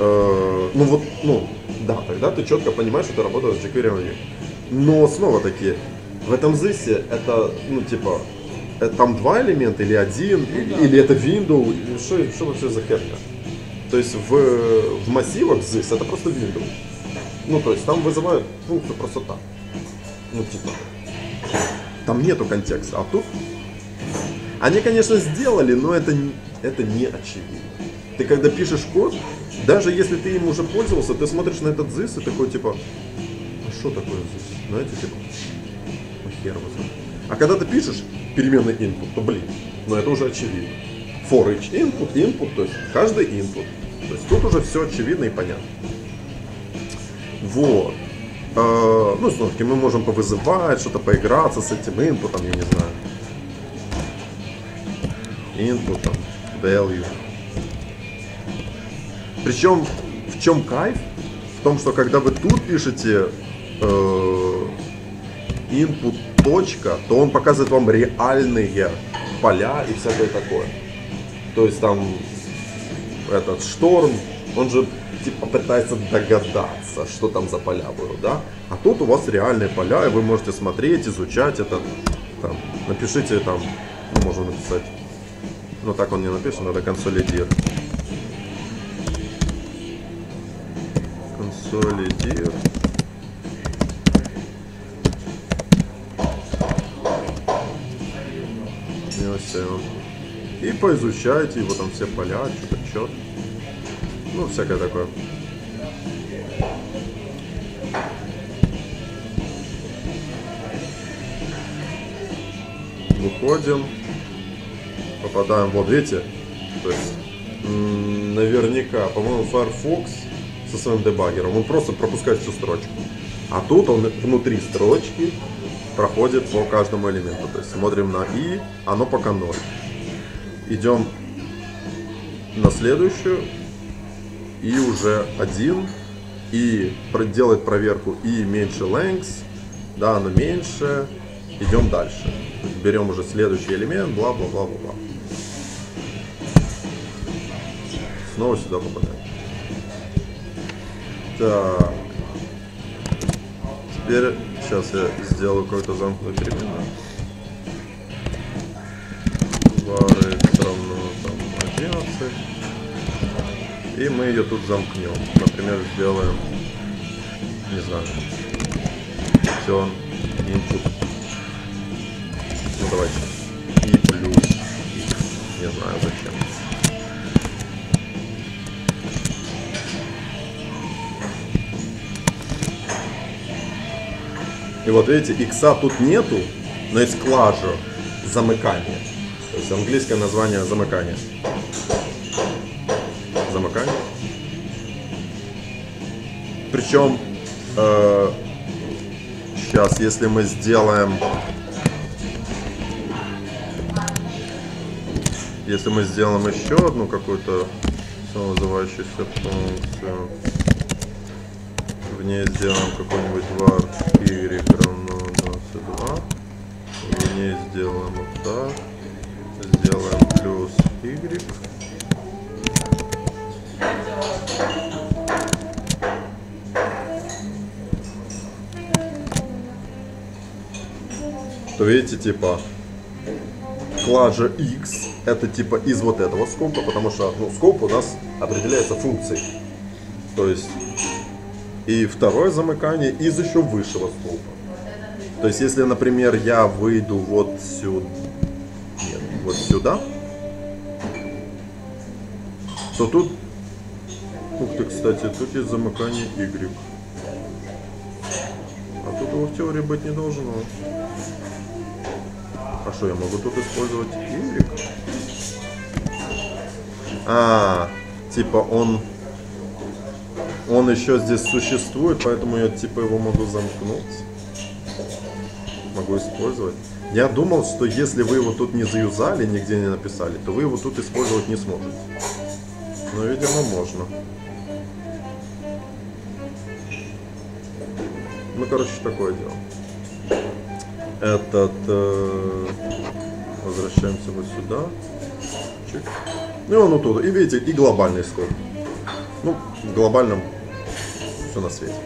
Да, тогда ты четко понимаешь, что ты работаешь с jQuery. Но снова таки, в этом this это, там два элемента или один, или это window, что вообще за херня? То есть в массивах this это просто window. То есть там вызывают функцию просто так. Там нету контекста, а тут они, конечно, сделали, но это не очевидно. Ты когда пишешь код, даже если ты им уже пользовался, ты смотришь на этот this и такой а что такое this? Знаете, хер его знает. А когда ты пишешь переменный input, то это уже очевидно. For each input, то есть каждый input. То есть тут уже все очевидно и понятно. Вот. Все-таки мы можем повызывать, что-то поиграться с этим инпутом, я не знаю. Input, value. Причем, в чем кайф? В том, что когда вы тут пишете input точка, то он показывает вам реальные поля и всякое такое. То есть там этот шторм, он же типа пытается догадаться, что там за поля будут, да? А тут у вас реальные поля, и вы можете смотреть, изучать это. Там, напишите там, ну, можно написать, но так он не напишет, надо консолидир. Консолидир. И все. И поизучайте его там все поля, что-то, ну, всякое такое. Выходим, попадаем, вот видите, то есть наверняка, по-моему, Firefox со своим дебаггером, он просто пропускает всю строчку, а тут он внутри строчки проходит по каждому элементу, то есть смотрим на и, оно пока 0. Идем на следующую, и уже 1, и делает проверку и меньше length, да, оно меньше, идем дальше. Берем уже следующий элемент, бла-бла-бла-бла-бла. Снова сюда попадаем. Так. Теперь, сейчас я сделаю какой-то замкнутый переменную. Var x равно там 11. И мы ее тут замкнем. Например, сделаем, не знаю, turn input. Ну давайте. И плюс x. Не знаю зачем. И вот видите, икса тут нету, но есть клажа замыкания. То есть английское название замыкания. Замыкание. Причем сейчас, если мы сделаем, еще одну какую-то самовызывающуюся функцию, в ней сделаем какой-нибудь var y равно 22, в ней сделаем вот так, сделаем плюс y. То видите, типа клажа x это типа из вот этого скопа, потому что, ну, скоп у нас определяется функцией. То есть и второе замыкание из еще высшего скопа. То есть если, например, я выйду вот сюда, нет, вот сюда, то тут, ух ты, кстати, тут есть замыкание y. А тут его в теории быть не должно. А что, я могу тут использовать y? Типа он еще здесь существует, поэтому я типа его могу замкнуть. Могу использовать. Я думал, что если вы его тут не заюзали, нигде не написали, то вы его тут использовать не сможете. Но, видимо, можно. Ну, короче, такое дело. Возвращаемся вот сюда. Чик. Ну и он оттуда. И видите, и глобальный скоп. Ну, в глобальном все на свете.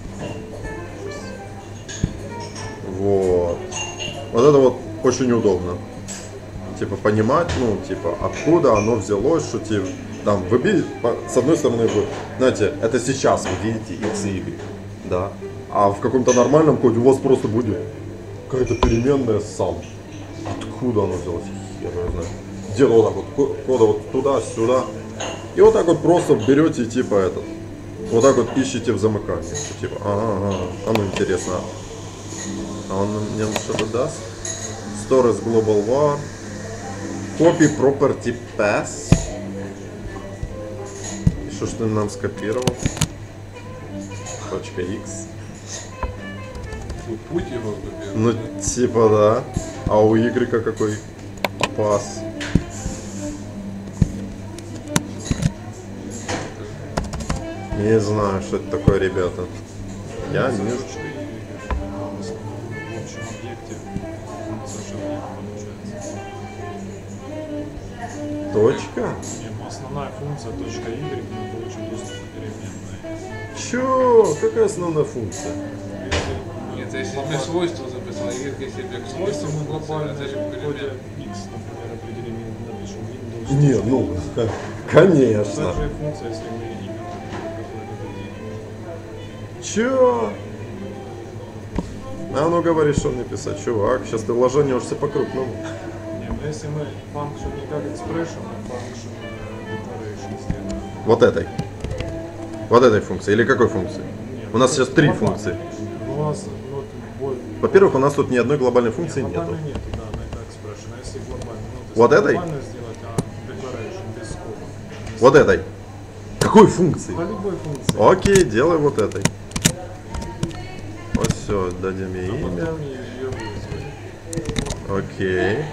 Вот. Вот это вот очень удобно. Типа понимать, ну, типа, откуда оно взялось, что типа, там, вы видите, с одной стороны, вы, знаете, это сейчас вы видите x и y, да, а в каком-то нормальном коде у вас просто будет какая-то переменная сам. Откуда оно взялось? Я не знаю. Где-то вот так вот, кода вот туда-сюда. И вот так вот просто берете, типа, этот, вот так вот ищете в замыкании. Типа, ага, а ну интересно. А он мне что-то даст? Store is global var. Copy property pass. И что ж ты нам скопировал? Точка x. Путь его скопировал. Ну, типа, да. А у y какой пас? Не знаю, что это такое, ребята. Я не знаю. общем объекте совершенно не получается. Точка? Нет, ну, основная функция точка Y, мы получим доступ к переменной. Чё? Какая основная функция? Ні, це якщо ми свойство записали, якщо як свойство, Если мы глобально це ж в коде перемінна. X, например, определим, напишем Windows. Не, ну, конечно. Это же функция, если мы имя, которое дадим. Чё? А ну говори, что мне писать, чувак. Сейчас ты вложенешься по-крупному. Не, но если мы function не как expression, а function declaration сделаем. Вот этой функции. Или какой функции? Нет, У нас сейчас 3 глобально. функции. Ну, у нас вот Во-первых, у нас тут ни одной глобальной функции нету. глобально нету, да, на это expression. А если глобально, ну, то Вот есть этой? глобально сделать, а declaration без скобок. Вот этой. Какой функции? По любой функции. Окей, делай вот этой. Вот все, дадим ей А имя. потом ее вызвать. Окей.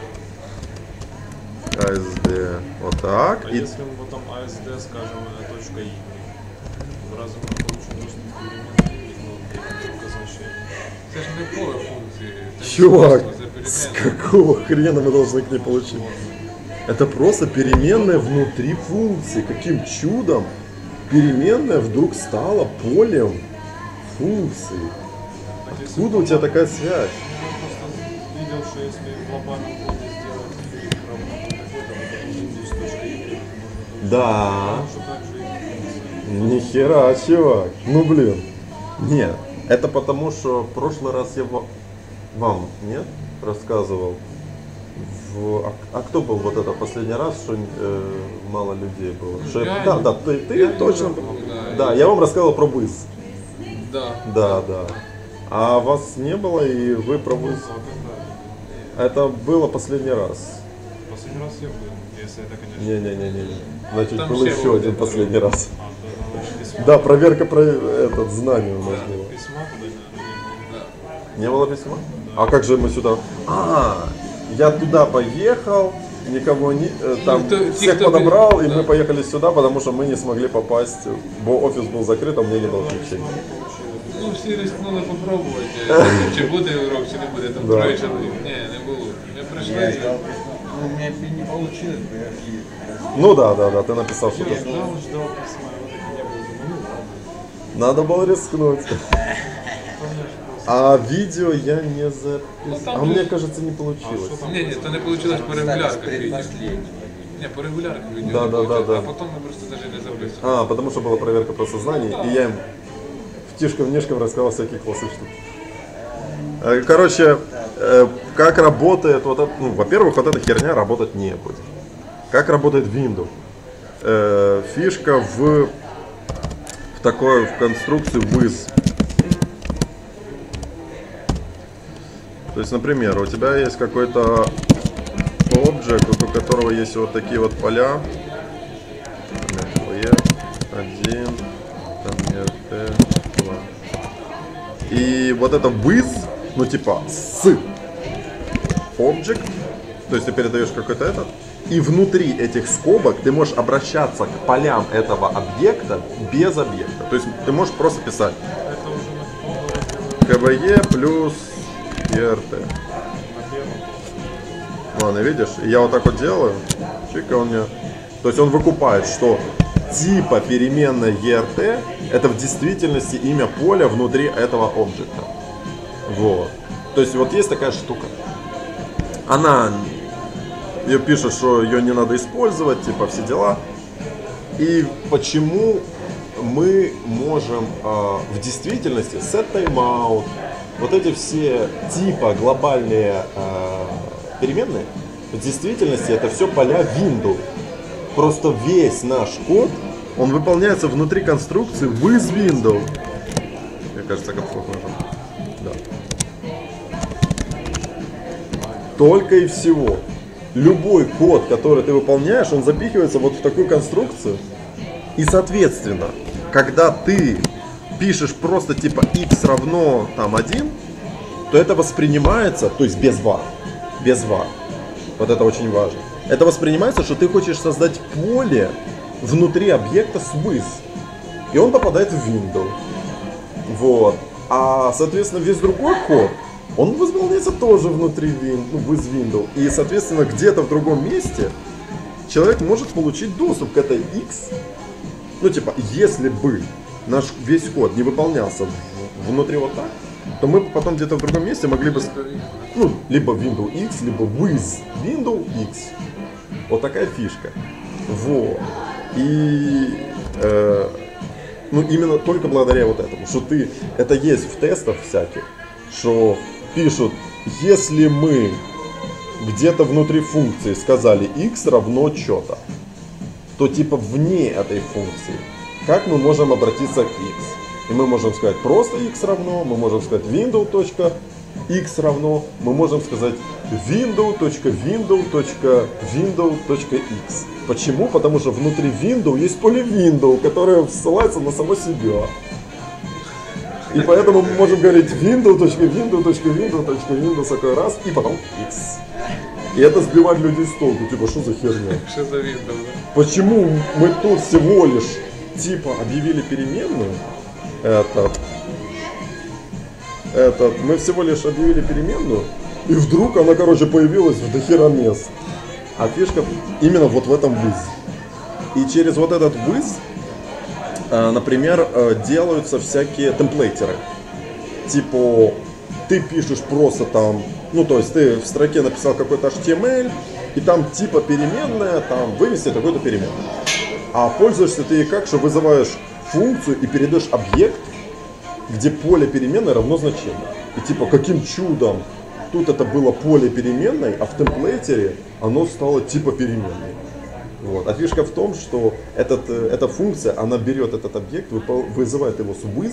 ASD. Вот так. А И если мы потом ASD скажем точка Y, разве мы получим доступ к переменной Y, ну, только значение? Це ж не поле функції. це ж чувак, свойство за с перемінну. какого хрена мы должны к ней получить? Это просто переменная внутри функции. Каким чудом переменная вдруг стала полем функции? Откуда у тебя такая связь? Я просто видел, что если в глобальном коде сделать Y равно какой-то, а потом Windows точка Y, можно Да. Потому что так же и функция. Нихера, чувак. Ну блин. Нет, это потому, что в прошлый раз я вам, нет, рассказывал. А кто был вот это последний раз, что мало людей было? Что Я да, не- да, ты я точно. не помню, Да, я вам рассказывал про БИС. Да. Да, да. А вас не было, и вы про БИС. А когда? Это было последний раз. Последний раз я был, если это, конечно. Не-не-не-не. Значит, Там был все еще были, один да. последний раз. А, да, письма. Да, проверка про этот знание у нас была. Письма туда не надо. Да. Не было письма? А как же мы сюда? Я туда поехал, никого не, там те, всех кто подобрал, и да. мы поехали сюда, потому что мы не смогли попасть, офис был закрыт, а у меня не было ключей. Ну, всі рискнули попробувати, чи буде урок, чи не буде, там Да. троє чоловік. Ні, не було. Ми Я прийшли. ждал, ну, у меня не получилось, но я и Ну да, ты написал, что Я то ждал письма, его так и не было. Думаю, ну ладно. надо было рискнуть. А видео я не Ну, записал. там А же- мне кажется, не получилось. Ні, то не вийшло по остались регулярках відео. предпоследними. Ні, по регулярках відео Да, не да, вийшло, да, да. а потім ми просто навіть не записували. Потому что была проверка просто знаний, и я им втишком-внешком рассказал всякие классные штуки. Короче, как работает вот это, ну, во-первых, вот эта херня работать не будет. Как работает Windows? Фишка в такой в конструкцию WIS. То есть, например, у тебя есть какой-то объект, у которого есть вот такие вот поля. Один, T2. И вот это with, ну типа с object, то есть ты передаешь какой-то этот, и внутри этих скобок ты можешь обращаться к полям этого объекта без объекта. То есть ты можешь просто писать КВЕ плюс ERT. Ладно, видишь, и я вот так вот делаю, чика он мне. То есть он выкупает, что типа переменная ERT это в действительности имя поля внутри этого объекта. Вот. То есть вот есть такая штука. Она ее пишет, что ее не надо использовать, типа все дела. И почему мы можем в действительности set timeout, вот эти все типа глобальные переменные, в действительности это все поля Windows. Просто весь наш код, он выполняется внутри конструкции with Windows. Мне кажется, капслок нажал. Да. Только и всего. Любой код, который ты выполняешь, он запихивается вот в такую конструкцию. И соответственно, когда ты пишешь просто типа x равно там 1, то это воспринимается, то есть без var. Без var. Вот это очень важно. Это воспринимается, что ты хочешь создать поле внутри объекта с with. И он попадает в Windows. Вот. А, соответственно, весь другой код, он выполняется тоже внутри with Windows. И, соответственно, где-то в другом месте человек может получить доступ к этой X. Ну, типа, если бы наш весь код не выполнялся внутри вот так, то мы потом где-то в другом месте могли бы, ну, либо Windows X, либо with Windows X. Вот такая фишка. Вот. И ну, именно только благодаря вот этому, что это есть в тестах всяких, что пишут, если мы где-то внутри функции сказали x равно что-то, то типа вне этой функции, как мы можем обратиться к x? И мы можем сказать просто x равно, мы можем сказать window.x равно, мы можем сказать window.window.window.x. Почему? Потому что внутри window есть поле window, которое ссылается на само себя. И поэтому мы можем говорить window.window.window.window такой раз, и потом x. И это сбивает людей с толку, типа, что за херня? Что за Windows, да? Почему мы тут всего лишь, типа, объявили переменную, мы всего лишь объявили переменную, и вдруг она, короче, появилась в дохера мест. А фишка именно вот в этом with. И через вот этот with, например, делаются всякие темплейтеры. Типа, ты пишешь просто там, ну, то есть ты в строке написал какой-то HTML, и там типа переменная, там вывести какую-то переменную. А пользуешься ты как, что вызываешь функцию и передаешь объект, где поле переменной равно значению. И типа, каким чудом тут это было поле переменной, а в темплейтере оно стало типа переменной. Вот. А фишка в том, что эта функция, она берет этот объект, вызывает его с with,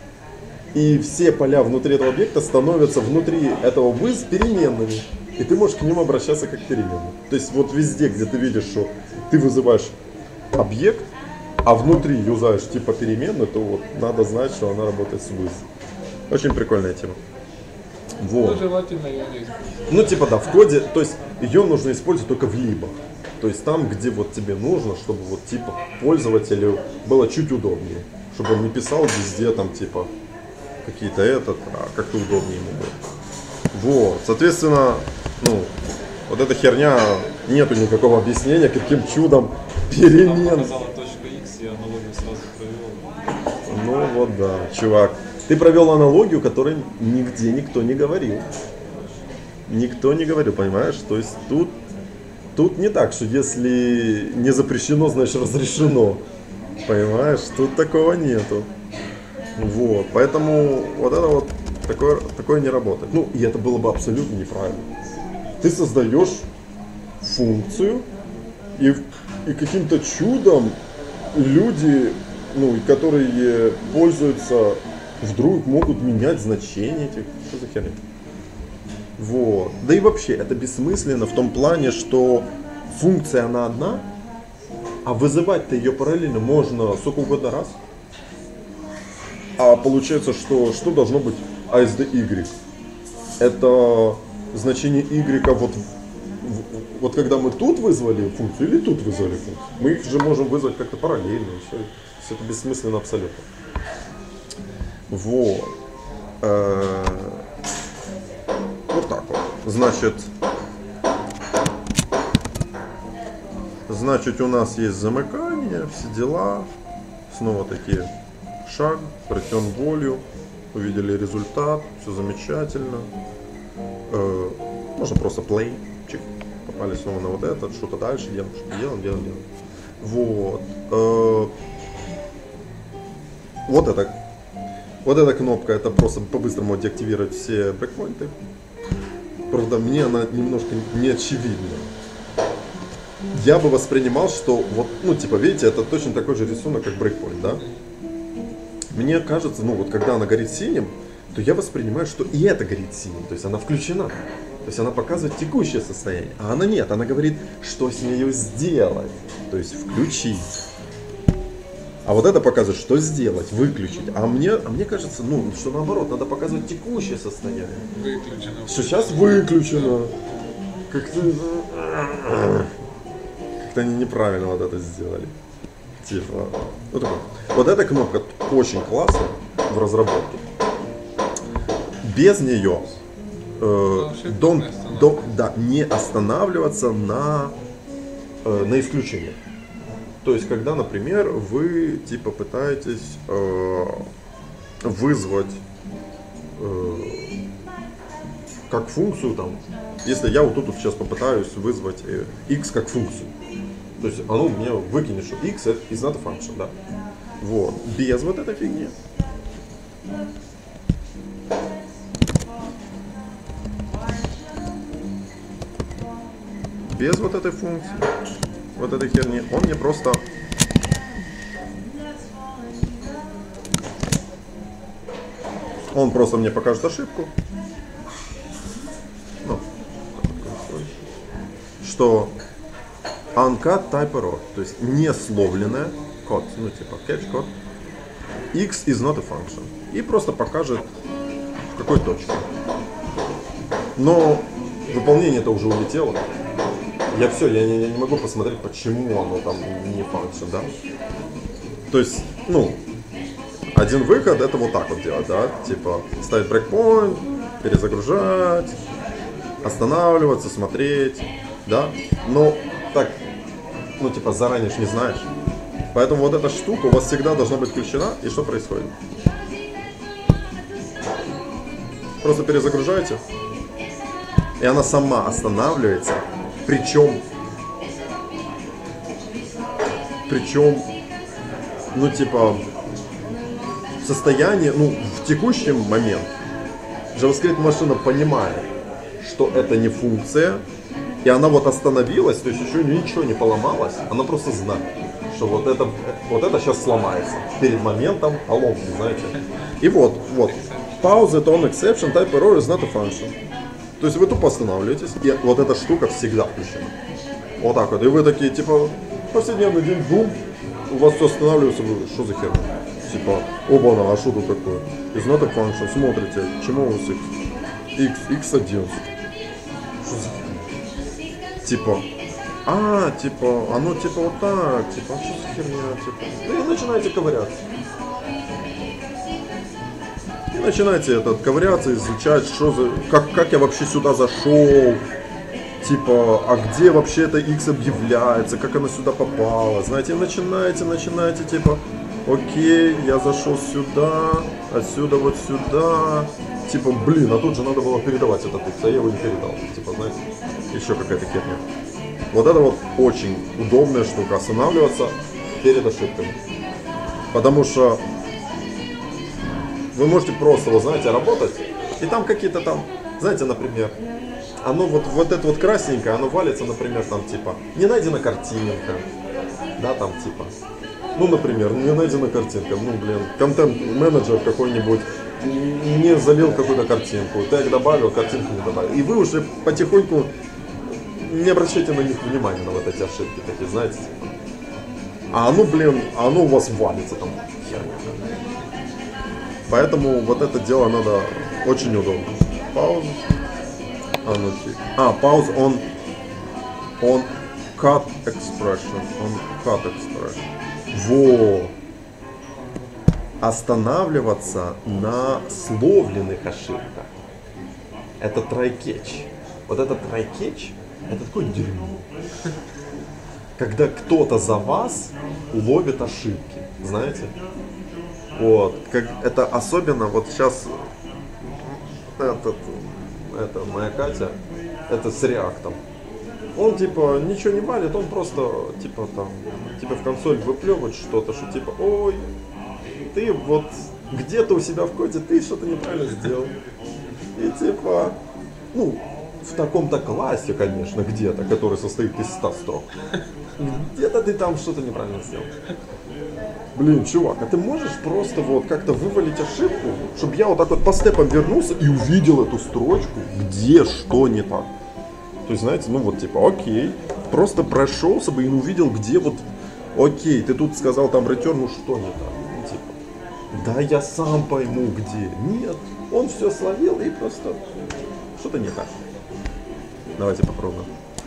и все поля внутри этого объекта становятся внутри этого with переменными. И ты можешь к ним обращаться как к переменным. То есть вот везде, где ты видишь, что ты вызываешь объект, а внутри юзаешь типа переменную, то вот надо знать, что она работает с with. Очень прикольная тема. Вот. Ну, желательно ее не использовать. Ну, типа, да, в коде, то есть ее нужно использовать только в либо. То есть там, где вот тебе нужно, чтобы вот типа пользователю было чуть удобнее. Чтобы он не писал везде там типа какие-то а как-то удобнее ему было. Вот, соответственно, ну, вот эта херня, нету никакого объяснения, каким чудом перемен. Показала .x, я аналогию сразу провел. Ну вот да, чувак. Ты провел аналогию, которой нигде никто не говорил. Никто не говорил, понимаешь? То есть тут не так, что если не запрещено, значит разрешено. Понимаешь? Тут такого нету. Вот. Поэтому вот это вот такое не работает. Ну, и это было бы абсолютно неправильно. Ты создаешь функцию, и каким-то чудом люди, ну, которые пользуются, вдруг могут менять значение этих. Что за херня? Вот. Да и вообще, это бессмысленно в том плане, что функция она одна, а вызывать-то ее параллельно можно сколько угодно раз. А получается, что должно быть ASDY? Это значение y вот когда мы тут вызвали функцию или тут вызвали функцию. Мы их же можем вызвать как-то параллельно. Все это бессмысленно абсолютно. Вот. Вот так вот. Значит, у нас есть замыкание, все дела. Снова такие шаг, return value. Увидели результат, все замечательно. Можно просто play. Чик. Попали снова на вот это, что-то дальше делаем, что-то делаем. Вот. Вот эта кнопка, это просто по-быстрому деактивировать все брейкпоинты. Правда, мне она немножко не очевидна. Я бы воспринимал, что вот, ну, типа, видите, это точно такой же рисунок, как брейкпоинт, да? Мне кажется, ну, вот когда она горит синим, то я воспринимаю, что и это горит синим, то есть она включена. То есть она показывает текущее состояние, а она нет, она говорит, что с ней сделать, то есть включить. А вот это показывает, что сделать, выключить. А мне кажется, ну, что наоборот, надо показывать текущее состояние. Выключено. Что сейчас выключено. Как-то они неправильно вот это сделали. Типа, ну, такой. Вот эта кнопка очень классная в разработке. Без нее don't, да, не останавливаться на исключениях. То есть, когда, например, вы типа пытаетесь вызвать как функцию там, если я вот тут сейчас попытаюсь вызвать x как функцию, то есть оно мне выкинет, что x is not a function, да? Вот, без вот этой фигни. Без вот этой функции, вот этой херни, он мне просто мне покажет ошибку, ну, что uncut type error, то есть не словленная код, ну типа catch код, x is not a function, и просто покажет в какой точке. Но выполнение-то уже улетело. Я не могу посмотреть, почему оно там не function, да? То есть, ну, один выход это вот так вот делать, да? Типа ставить брейкпоинт, перезагружать, останавливаться, смотреть, да? Но так, ну типа заранее ж не знаешь. Поэтому вот эта штука у вас всегда должна быть включена. И что происходит? Просто перезагружаете, и она сама останавливается. Причем, ну типа, в состоянии, ну, в текущий момент JavaScript машина понимает, что это не функция, и она вот остановилась, то есть еще ничего не поломалось, она просто знает, что вот это сейчас сломается перед моментом поломки, знаете. И вот, pause it on exception, type error is not a function. То есть вы тупо останавливаетесь, и вот эта штука всегда включена. Вот так вот. И вы такие, типа, повседневный день, бум, у вас все останавливается, вы, что за херня? Типа, оба-на, а что тут такое? Is not a function, смотрите, чему у вас x11. Что за херня? Типа, оно типа вот так, типа, а что за херня, типа. И начинаете ковыряться. И начинаете ковыряться, изучать, что за, как я вообще сюда зашел, типа, а где вообще это x объявляется, как оно сюда попало, знаете, начинаете, типа, окей, я зашел сюда, отсюда вот сюда, типа, блин, а тут же надо было передавать этот x, а я его не передал, типа, знаете, еще какая-то херня. Вот это вот очень удобная штука, останавливаться перед ошибками, потому что вы можете просто, вот знаете, работать, и там какие-то там, знаете, например, оно вот это вот красненькое, оно валится, например, там типа, не найдена картинка, да, там типа, ну, например, не найдена картинка, ну, блин, контент-менеджер какой-нибудь не залил какую-то картинку, тег добавил, картинку не добавил, и вы уже потихоньку не обращайте на них внимания, на вот эти ошибки такие, знаете, типа. А оно, блин, оно у вас валится там, херня. Поэтому вот это дело надо очень удобно. Пауза. Пауза on cut expression. Во. Останавливаться на словленных ошибках. Это try-catch. Вот этот try-catch, это такое дерьмо. Когда кто-то за вас ловит ошибки, знаете? Вот, это особенно вот сейчас это моя Катя, это с реактом. Он типа ничего не валит, он просто типа там, тебе в консоль выплевывает что-то, что типа, ой, ты вот где-то у себя в коде ты что-то неправильно сделал. И типа, ну, в таком-то классе, конечно, где-то, который состоит из 100 строк. Где-то ты там что-то неправильно сделал. Блин, чувак, а ты можешь просто вот как-то вывалить ошибку, чтобы я вот так вот по степам вернулся и увидел эту строчку, где что не так. То есть, знаете, ну вот типа, окей, просто прошелся бы и увидел, где вот, окей, ты тут сказал там return, ну что не так. Ну, типа, да я сам пойму где. Нет, он все словил и просто что-то не так. Давайте попробуем.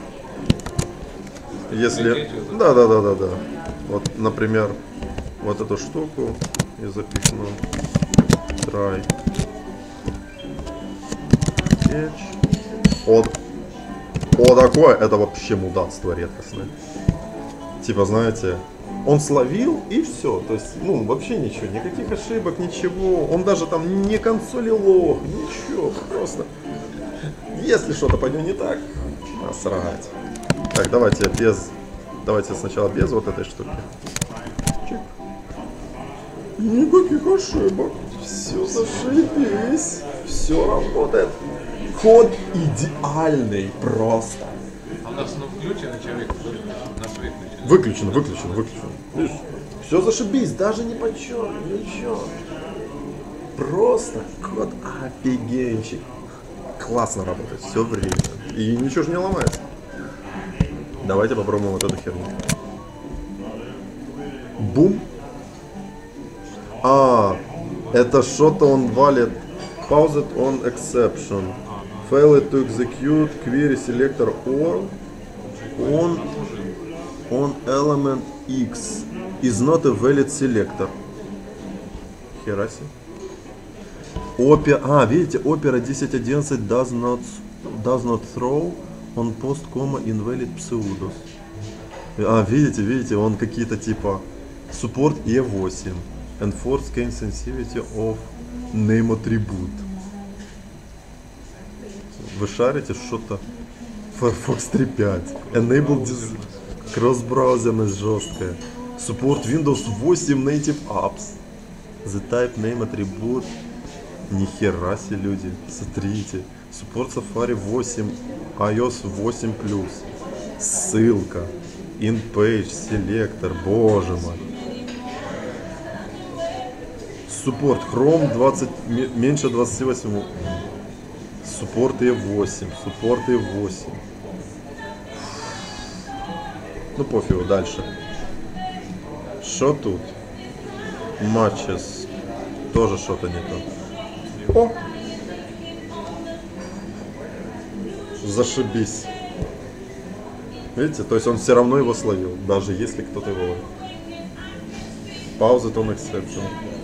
Если, да. Вот, например, вот эту штуку я запихну try Печь. Вот такое, это вообще мудацтво редкостное. Типа, знаете, он словил и все. То есть, ну, вообще ничего, никаких ошибок, ничего. Он даже там не консолилог, ничего, просто. Если что-то пойдет не так, насрать. Так, давайте сначала без вот этой штуки. Чик. Никаких ошибок. Все зашибись. Все работает. Код идеальный просто. А у нас включен, человек выключен. Выключено. Видишь? Все зашибись, даже не почем, ничего. Просто код офигенчик. Классно работает все время. И ничего же не ломается. Давайте попробуем вот эту херню. Бум. Это что-то он валит. Pause it on exception. Failed to execute query selector or on element X is not a valid selector. Хераси. Видите, Opera 10.11 does not throw on post, invalid pseudos. Видите, он какие-то типа support E8. Enforce scan sensitivity of name attribute. Вы шарите что-то? Firefox 3.5. Enable cross-браузерность жесткая. Support Windows 8 native apps. The type name attribute. Нихера себе, люди. Смотрите. Support Safari 8. iOS 8+. Ссылка. In-page selector. Боже мой. Support Chrome 20, меньше 28. Support E8. Support E8. Ну пофигу, дальше. Что тут? Matches. Тоже что-то не то. О! Зашибись. Видите, то есть он все равно его словил, даже если кто-то его ловит. Pause it on exception.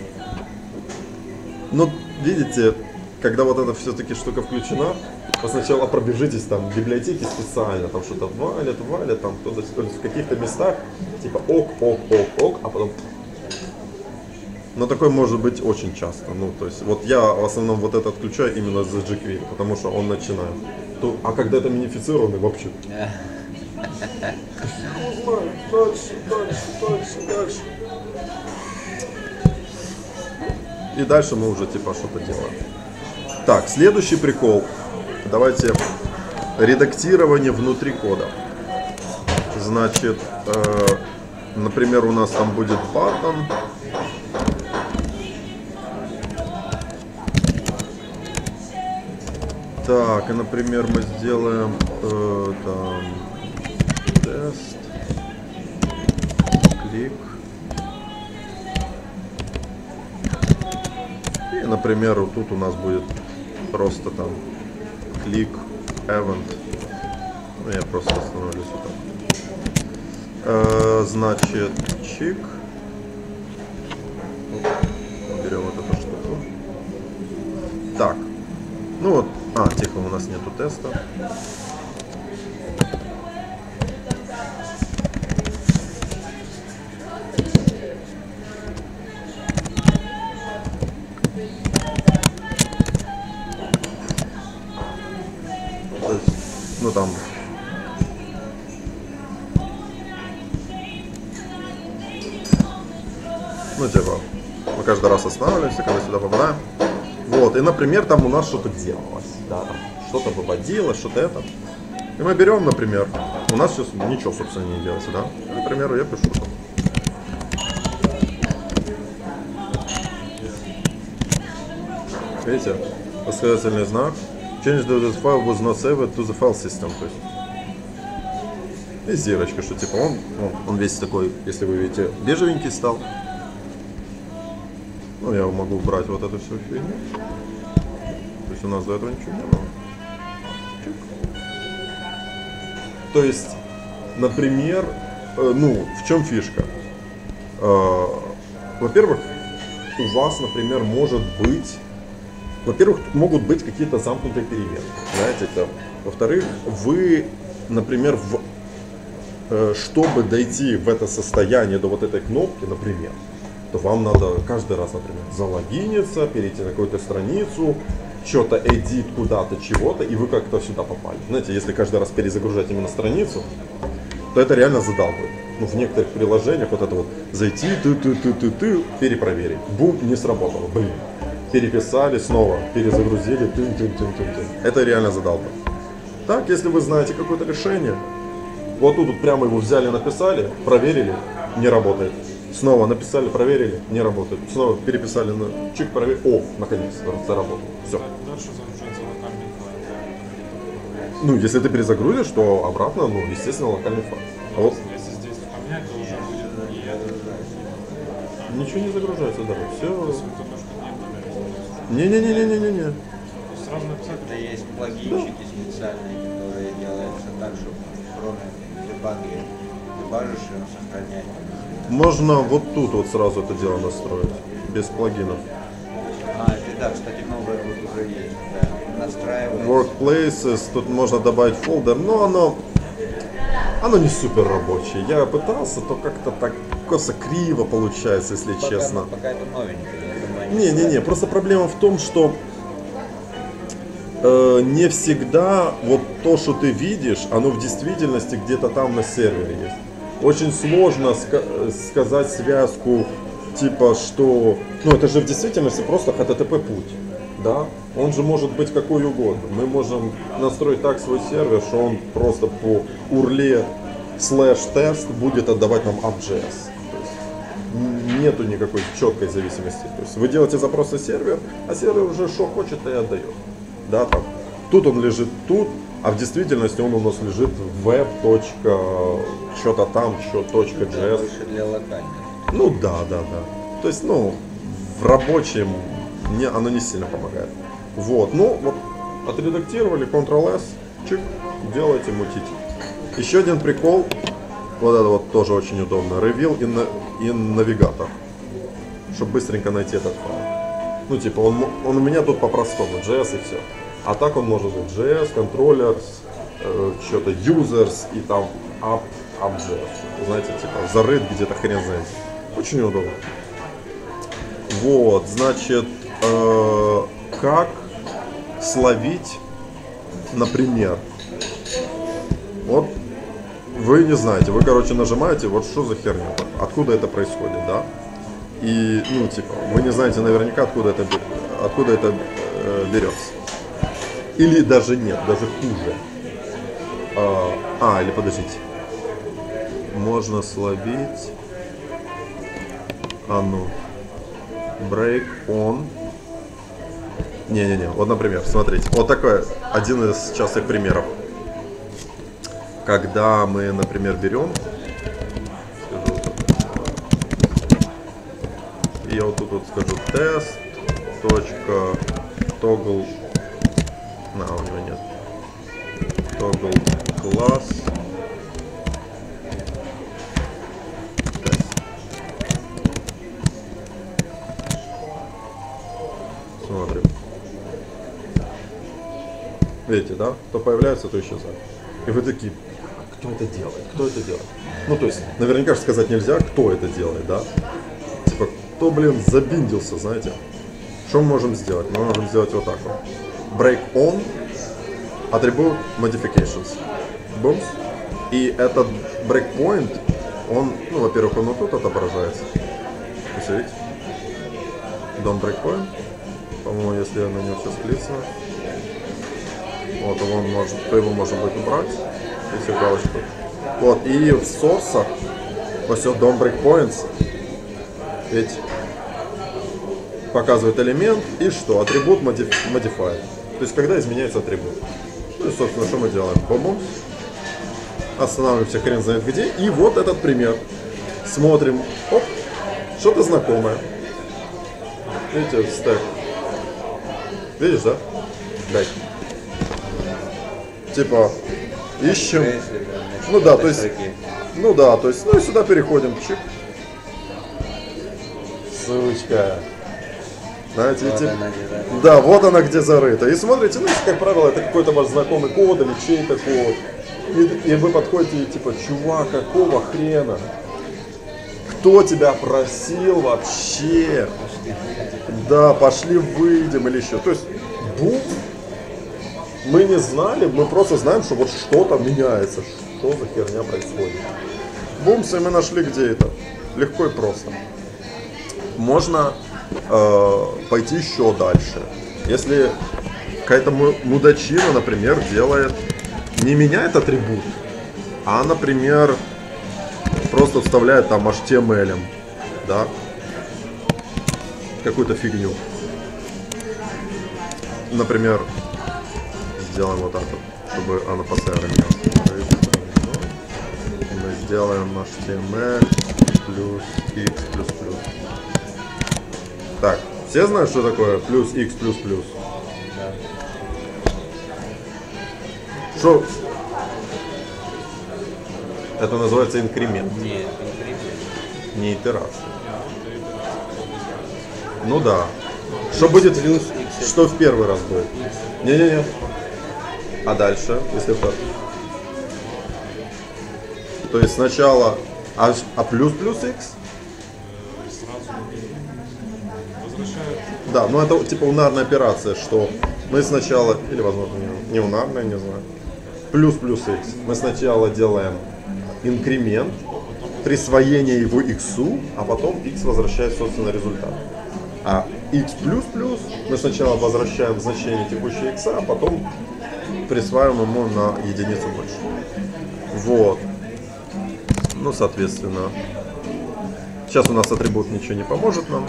Ну, видите, когда вот эта все-таки штука включена, вы сначала пробежитесь там в библиотеке специально, там что-то валят, там то есть в каких-то местах, типа ок, а потом... Но такое может быть очень часто. Ну, то есть, вот я в основном вот это отключаю именно за jQuery, потому что он начинает. А когда это минифицированный, вообще... Дальше. И дальше мы уже типа что-то делаем. Так, следующий прикол. Давайте редактирование внутри кода. Значит, например, у нас там будет button. Так, и, например, мы сделаем там тест, клик. И, например, вот тут у нас будет просто там клик, event. Ну, я просто остановлюсь вот так. Значит, чик. Берем вот эту штуку. Так. Ну вот. Тихо, у нас нету теста. Ну там. Ну типа, мы каждый раз останавливаемся, когда сюда попадаем. Вот, и, например, там у нас что-то делалось, да, там что-то выводилось, что-то это. И мы берем, например, у нас сейчас ничего, собственно, не делается, да. Например, я пишу там. Видите, восклицательный знак. Change the file was not saved to the file system, то есть. И зирочка, что типа он весь такой, если вы видите, бежевенький стал. Ну, я могу убрать вот эту всю фигню. То есть у нас до этого ничего не было. Чик. То есть, например, в чем фишка? Во-первых, у вас, например, может быть во-первых, тут могут быть какие-то замкнутые перемены. Знаете, это. Во-вторых, вы, например, чтобы дойти в это состояние до вот этой кнопки, например, то вам надо каждый раз, например, залогиниться, перейти на какую-то страницу, что-то edit куда-то, чего-то, и вы как-то сюда попали. Знаете, если каждый раз перезагружать именно страницу, то это реально задалбывает. Ну, в некоторых приложениях вот это вот зайти, ты, перепроверить. Бум, не сработало, блин. Переписали, снова перезагрузили, Это реально задалбывает. Так, если вы знаете какое-то решение, вот тут вот прямо его взяли, написали, проверили, не работает. Снова написали, проверили, не работает. Снова переписали, чик, проверили, о, наконец-то заработало. Все. Дальше загружается локальный файл. Ну, если ты перезагрузишь, то обратно, ну, естественно, локальный файл. А вот Если здесь поменять, то уже будет не... ничего не загружается даже. Все. То есть вот то, что нет, Не-не-не-не-не-не. сразу написать. Это есть плагинчики специальные, которые делаются так, чтобы кроме дебаги дебажишь и сохранять. Можно вот тут вот сразу это дело настроить, без плагинов. Это да, кстати, новое вот уже есть. Да. Настраивается. Workplaces, тут можно добавить фолдер, но оно не супер рабочее. Я пытался, то как-то так косо-криво получается, если честно. Пока это новенькое. Я думаю, они Не-не-не, просто проблема в том, что не всегда вот то, что ты видишь, оно в действительности где-то там на сервере есть. Очень сложно сказать связку, типа, что... Ну, это же в действительности просто HTTP путь, да? Он же может быть какой угодно. Мы можем настроить так свой сервер, что он просто по URL /тест будет отдавать нам app.js. То есть нету никакой четкой зависимости. То есть вы делаете запрос на сервер, а сервер уже что хочет, и отдает. Да, там. Тут он лежит тут, а в действительности он у нас лежит в web. Что-то там, .js. больше для локальных. Ну да. То есть, ну, в рабочем оно не сильно помогает. Вот, ну, вот, отредактировали, Ctrl-S, чик, делайте, мутите. Еще один прикол, вот это вот тоже очень удобно, Reveal in Navigator, чтобы быстренько найти этот файл. Ну, типа, он у меня тут по-простому, JS и все. А так он может быть JS, Controllers, что-то Users и там app.js. Знаете, типа, зарыт где-то хрен знает. Очень удобно. Вот, значит, как словить, например, вот вы не знаете, вы, короче, нажимаете, вот что за херня, откуда это происходит, да? И, ну, типа, вы не знаете наверняка, откуда это берется. Или даже нет, даже хуже. Или подождите. Можно словить. Break on. Не-не-не, вот, например, смотрите. Вот такой один из частых примеров. Когда мы, например, берем. Я вот тут вот скажу тест. Toggle. У него нет. Toggle class. Смотрим. Видите, да? То появляется, то исчезает. И вы такие, кто это делает? Кто это делает? Ну, то есть, наверняка же сказать нельзя, кто это делает, да? Типа, кто, блин, забиндился, знаете? Что мы можем сделать? Мы можем сделать вот так вот. Break on, атрибут modifications. Бумс. И этот breakpoint, он, ну, во-первых, он вот тут отображается. Видите? Don't breakpoint. По-моему, если я на него сейчас кликну, вот то его можно будет убрать, если галочку. Вот, и в сорсах, вот все, don't breakpoints, ведь показывает элемент и что? Атрибут modified. То есть, когда изменяется атрибут. Ну и, собственно, что мы делаем? Бомбом. Останавливаемся хрен знает где. И вот этот пример. Смотрим. Оп, что-то знакомое. Видите, стек. Видишь, да? Дай. Типа, ищем. Ну да, то есть, ну и сюда переходим. Чик. Сучка. Знаете, Вот эти- она где зарыта. Да, вот она где зарыта. И смотрите, ну, как правило, это какой-то ваш знакомый код или чей-то код. И вы подходите и типа, чувак, какого хрена? Кто тебя просил вообще? Да, пошли выйдем или еще. То есть, бум, мы не знали, мы просто знаем, что вот что-то меняется. Что за херня происходит? Бумс, и мы нашли, где это. Легко и просто. Можно пойти еще дальше. Если какая-то мудачина, например, делает, не меняет атрибут, а, например, просто вставляет там HTML, да, какую-то фигню. Например, сделаем вот так вот, чтобы она постоянно менялась. Мы сделаем HTML плюс x плюс плюс. Так, все знают, что такое плюс x плюс плюс? Что? Это называется инкремент, Нет, не итерация. Ну да. Что будет, плюс x. что в первый раз будет? Не-не-не. А дальше, если так? То есть сначала а плюс плюс x? Сразу возвращают. Да, ну это типа унарная операция, что мы сначала, или возможно не унарная, не знаю, плюс плюс x. Мы сначала делаем инкремент, присвоение его x, а потом x возвращает, собственно, результат. А x плюс плюс мы сначала возвращаем значение текущего x, а потом присваиваем ему на единицу больше. Вот. Ну, соответственно, сейчас у нас атрибут ничего не поможет нам.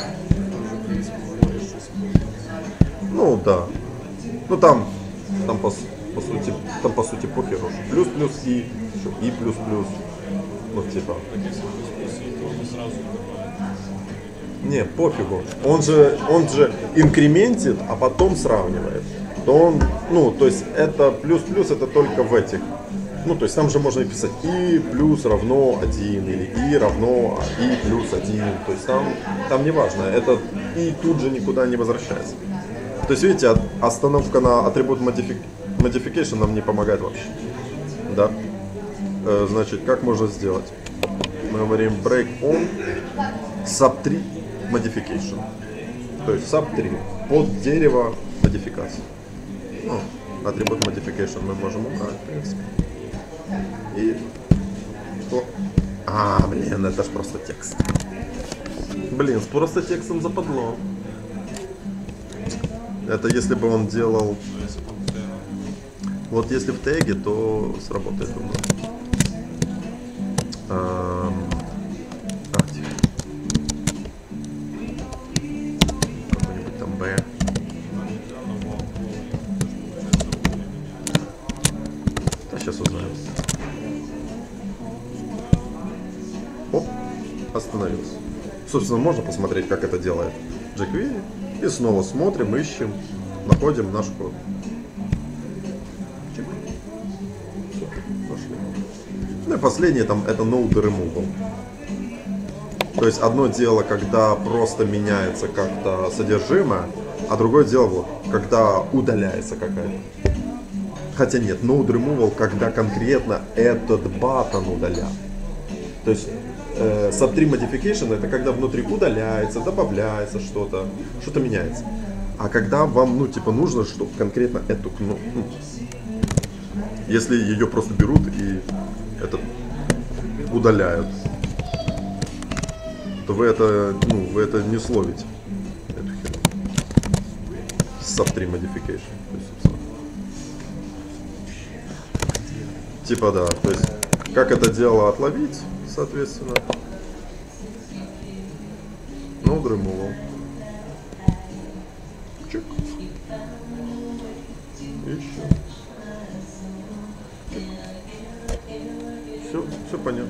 Ну да. Ну там по сути похеру. Плюс плюс и плюс плюс. Ну типа. Если плюс и, то он сразу добавит. Не, пофигу. Он же инкрементит, а потом сравнивает. То он, ну, то есть это плюс плюс это только в этих. Ну, то есть там же можно писать и плюс равно 1 или и равно и плюс 1. То есть там не важно. Это и тут же никуда не возвращается. То есть, видите, остановка на атрибут modification нам не помогает вообще. Да? Значит, как можно сделать? Мы говорим break on sub3 modification. То есть sub3 под дерево модификации. Ну, атрибут modification мы можем убрать, в принципе. И что? Блин, это ж просто текст. Блин, с просто текстом западло. Это если бы он делал... Вот если в теге, то сработает у нас. Тихо. Какой-нибудь там B. Да, сейчас узнаем. Оп, остановился. Собственно, можно посмотреть, как это делает jQuery. И снова смотрим, ищем, находим наш код. Чик. Всё, нашли. Ну и последнее там это node removal. То есть одно дело, когда просто меняется как-то содержимое, а другое дело вот, когда удаляется какая-то. Хотя нет, node removal, когда конкретно этот баттон удалят. То есть sub3 modification это когда внутри удаляется, добавляется что-то меняется. А когда вам, ну, типа, нужно, чтобы конкретно эту кнопку, если ее просто берут и это удаляют, то вы это не словите. Эту херню. Sub3 modification. То есть, собственно. Типа, да, то есть, как это дело отловить, соответственно. Node removal. Чик. Еще. Все понятно.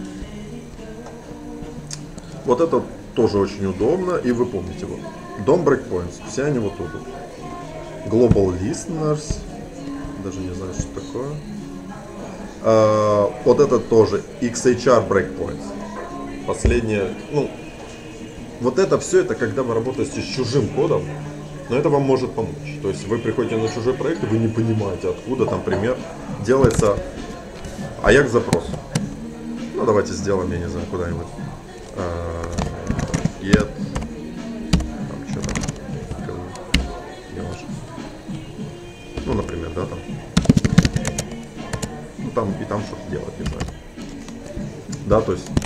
Вот это тоже очень удобно, и вы помните вот. DOM breakpoints, все они вот тут. Global listeners, даже не знаю, что такое. Вот это тоже XHR breakpoints. Последнее, ну, вот это все это, когда вы работаете с чужим кодом, Но это вам может помочь. То есть вы приходите на чужой проект, и вы не понимаете, откуда там пример делается Ajax запрос. Ну давайте сделаем, я не знаю, куда-нибудь. Get. Там что там? Ну, например, да, там. Ну там и там что-то делать, не знаю. Да, то есть.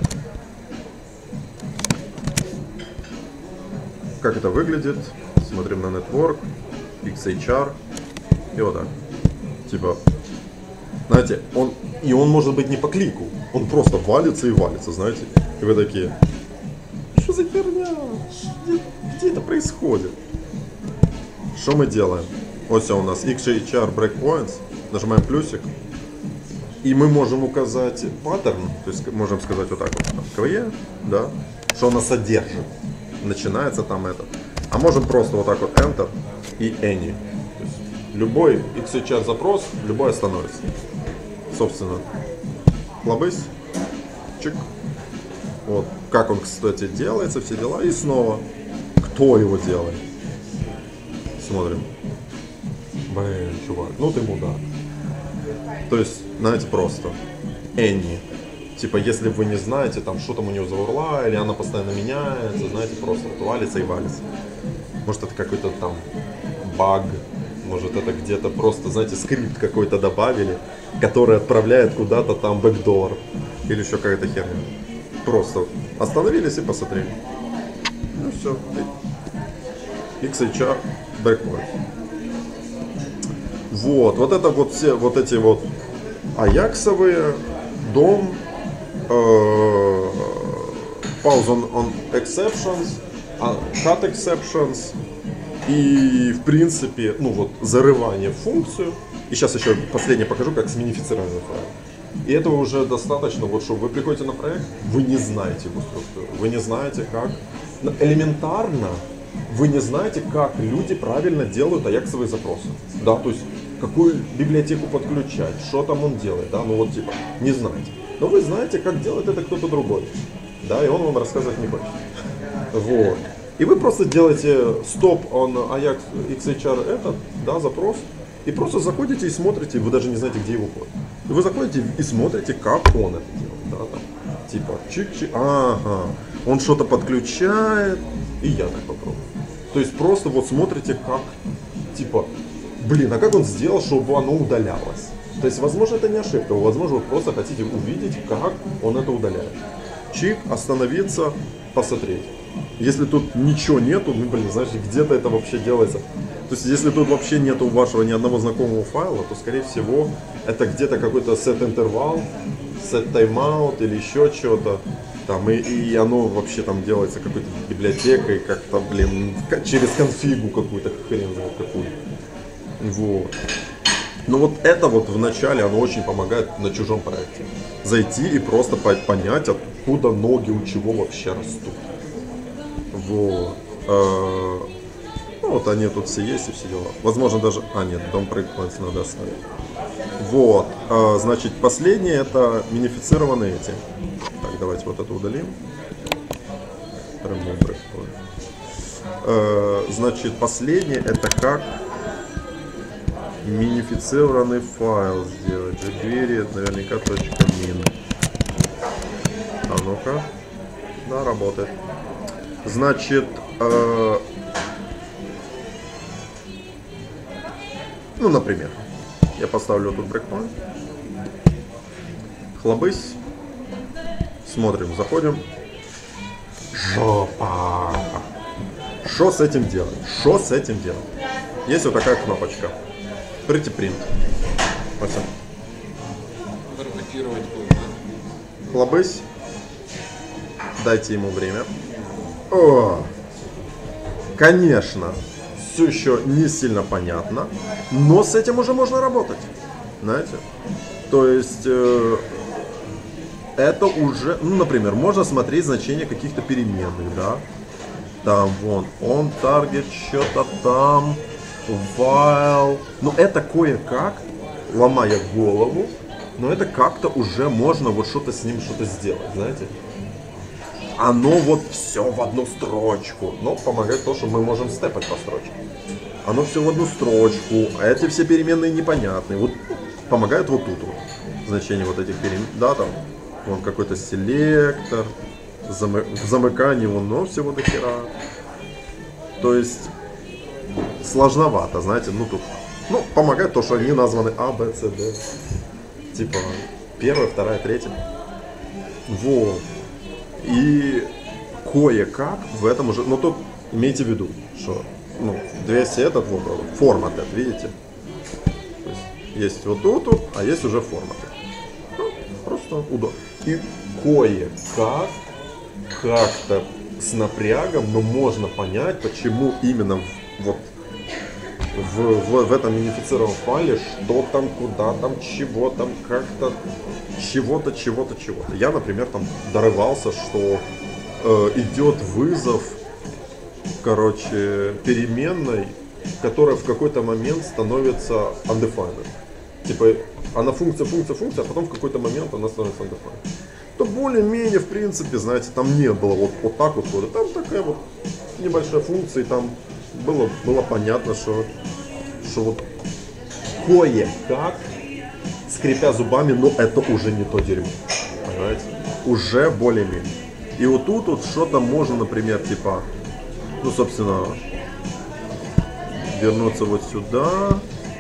Как это выглядит? Смотрим на Network, XHR и вот так. Типа, знаете, он может быть не по клику, он просто валится и валится, знаете. И вы такие, что за херня? Где это происходит? Что мы делаем? Вот все у нас XHR Breakpoints, нажимаем плюсик, и мы можем указать паттерн, то есть можем сказать вот так вот, QE, да, что она содержит. Начинается там это. А можем просто вот так вот Enter и Any. То есть любой XHR запрос, любой остановится. Собственно, хлобысь, чик. Вот как он, кстати, делается, все дела. И снова, кто его делает? Смотрим. Блин, чувак, ну ты мудак. То есть, знаете, просто Any. Типа, если вы не знаете, там, что там у нее за урла, или она постоянно меняется, знаете, просто вот валится и валится. Может, это какой-то там баг, может, это где-то просто, знаете, скрипт какой-то добавили, который отправляет куда-то там бэкдор, или еще какая-то херня. Просто остановились и посмотрели. Ну все. XHR Breakpoint. Вот это вот все вот эти вот аяксовые, дом, pause on exceptions, cut exceptions и в принципе, ну вот, зарывание в функцию. И сейчас еще последнее покажу, как с минифицированием файла. И этого уже достаточно, вот что вы приходите на проект, вы не знаете его структуру, вы не знаете как, элементарно вы не знаете, как люди правильно делают аяксовые запросы, да, то есть какую библиотеку подключать, что там он делает, да, ну вот типа, не знаете. Но вы знаете, как делает это кто-то другой, да, и он вам рассказывать не хочет. Вот. И вы просто делаете стоп on Ajax XHR этот, да, запрос, и просто заходите и смотрите, вы даже не знаете, где его код. И вы заходите и смотрите, как он это делает, да, там, типа, чик-чик, ага, он что-то подключает, и я так попробую. То есть просто вот смотрите, как, типа, блин, а как он сделал, чтобы оно удалялось? То есть, возможно, это не ошибка, возможно, вы просто хотите увидеть, как он это удаляет. Чик, остановиться, посмотреть. Если тут ничего нету, ну, блин, знаешь, где-то это вообще делается. То есть, если тут вообще нету вашего ни одного знакомого файла, то, скорее всего, это где-то какой-то set интервал, set timeout или еще что-то. Там, и оно вообще там делается какой-то библиотекой, как-то, блин, через конфигу какую-то, хрен знает какую. Вот. Но вот это вот в начале, оно очень помогает на чужом проекте. Зайти и просто понять, откуда ноги у чего вообще растут. Вот. Ну вот они тут все есть и все дела. Возможно даже... А нет, дом breakpoints надо оставить. Вот. Значит, последнее это минифицированные эти. Так, давайте вот это удалим. Remove breakpoint. Значит, последнее это как минифицированный файл сделать. jQuery, наверняка .min. А ну-ка. Да, работает. Значит, ну, например, я поставлю тут breakpoint. Хлобысь. Смотрим, заходим. Жопа. Что с этим делать? Что с этим делать? Есть вот такая кнопочка. Pretty print. Спасибо. Форматировать код, да? Хлобысь. Дайте ему время. О, конечно, все еще не сильно понятно, но с этим уже можно работать. Знаете? То есть это уже, ну, например, можно смотреть значение каких-то переменных, да? Там вон, on target, что-то там, while. Но это кое-как, ломая голову, но это как-то уже можно вот что-то с ним что-то сделать, знаете? Оно вот все в одну строчку. Но помогает то, что мы можем степать по строчке. оно все в одну строчку, а эти все переменные непонятные. Вот помогает вот тут вот значение вот этих перемен. Да, там вон какой-то селектор, в замыкании вон, но всего до хера. То есть сложновато, знаете, ну тут, ну, помогает то, что они названы А, Б, С, Д. Типа первая, вторая, третья. Вот. И кое-как в этом уже, ну тут имейте в виду, что ну, 200 этот вот формат, это, видите? То есть вот тут, а есть уже формат. Ну, просто удобно. И кое-как, как-то с напрягом, но можно понять, почему именно вот в этом унифицированном файле, что там, куда там, чего там, как-то, чего-то. Я, например, там дорывался, что идет вызов, короче, переменной, которая в какой-то момент становится undefined. Типа, она функция, а потом в какой-то момент она становится undefined. То более-менее, в принципе, знаете, там не было вот так вот кода. Там такая вот небольшая функция, и там было понятно, что вот кое-как, скрипя зубами, но это уже не то дерьмо. Понимаете? Уже более-менее. И вот тут вот что-то можно, например, типа, ну, собственно, вернуться вот сюда.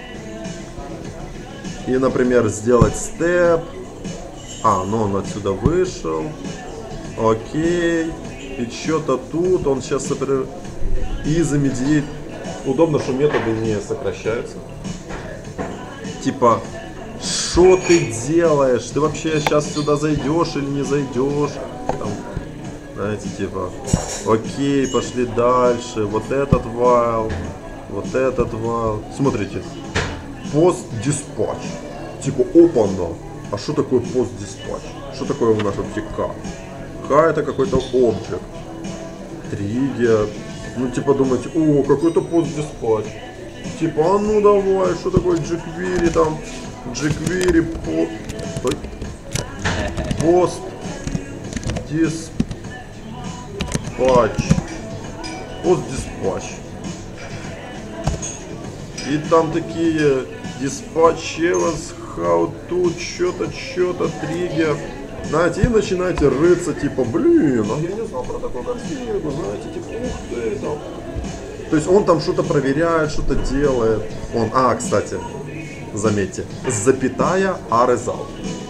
И, например, сделать степ. Ну он отсюда вышел. Окей. И что-то тут. Он сейчас, например, и замедиет. Удобно, что методы не сокращаются. Типа, что ты делаешь? Ты вообще сейчас сюда зайдешь или не зайдешь? Там, знаете, типа, окей, пошли дальше. Вот этот вайл. Вот этот вайл. Смотрите. Пост-диспатч. Типа, опа-на. А что такое пост-диспатч? Что такое у нас вообще К? К это какой-то объект. Триггер. Ну, типа, думаете, о, какой-то пост-диспатч. Типа, а ну давай, что такое jQuery там? jQuery пост-диспатч. И там такие dispatch how to, что-то, триггер. Знаете, и начинаете рыться, типа, блин, а я не знал про такую картинку, знаете, типа, ух ты, там. То есть он там что-то проверяет, что-то делает. Кстати, заметьте, запятая, result.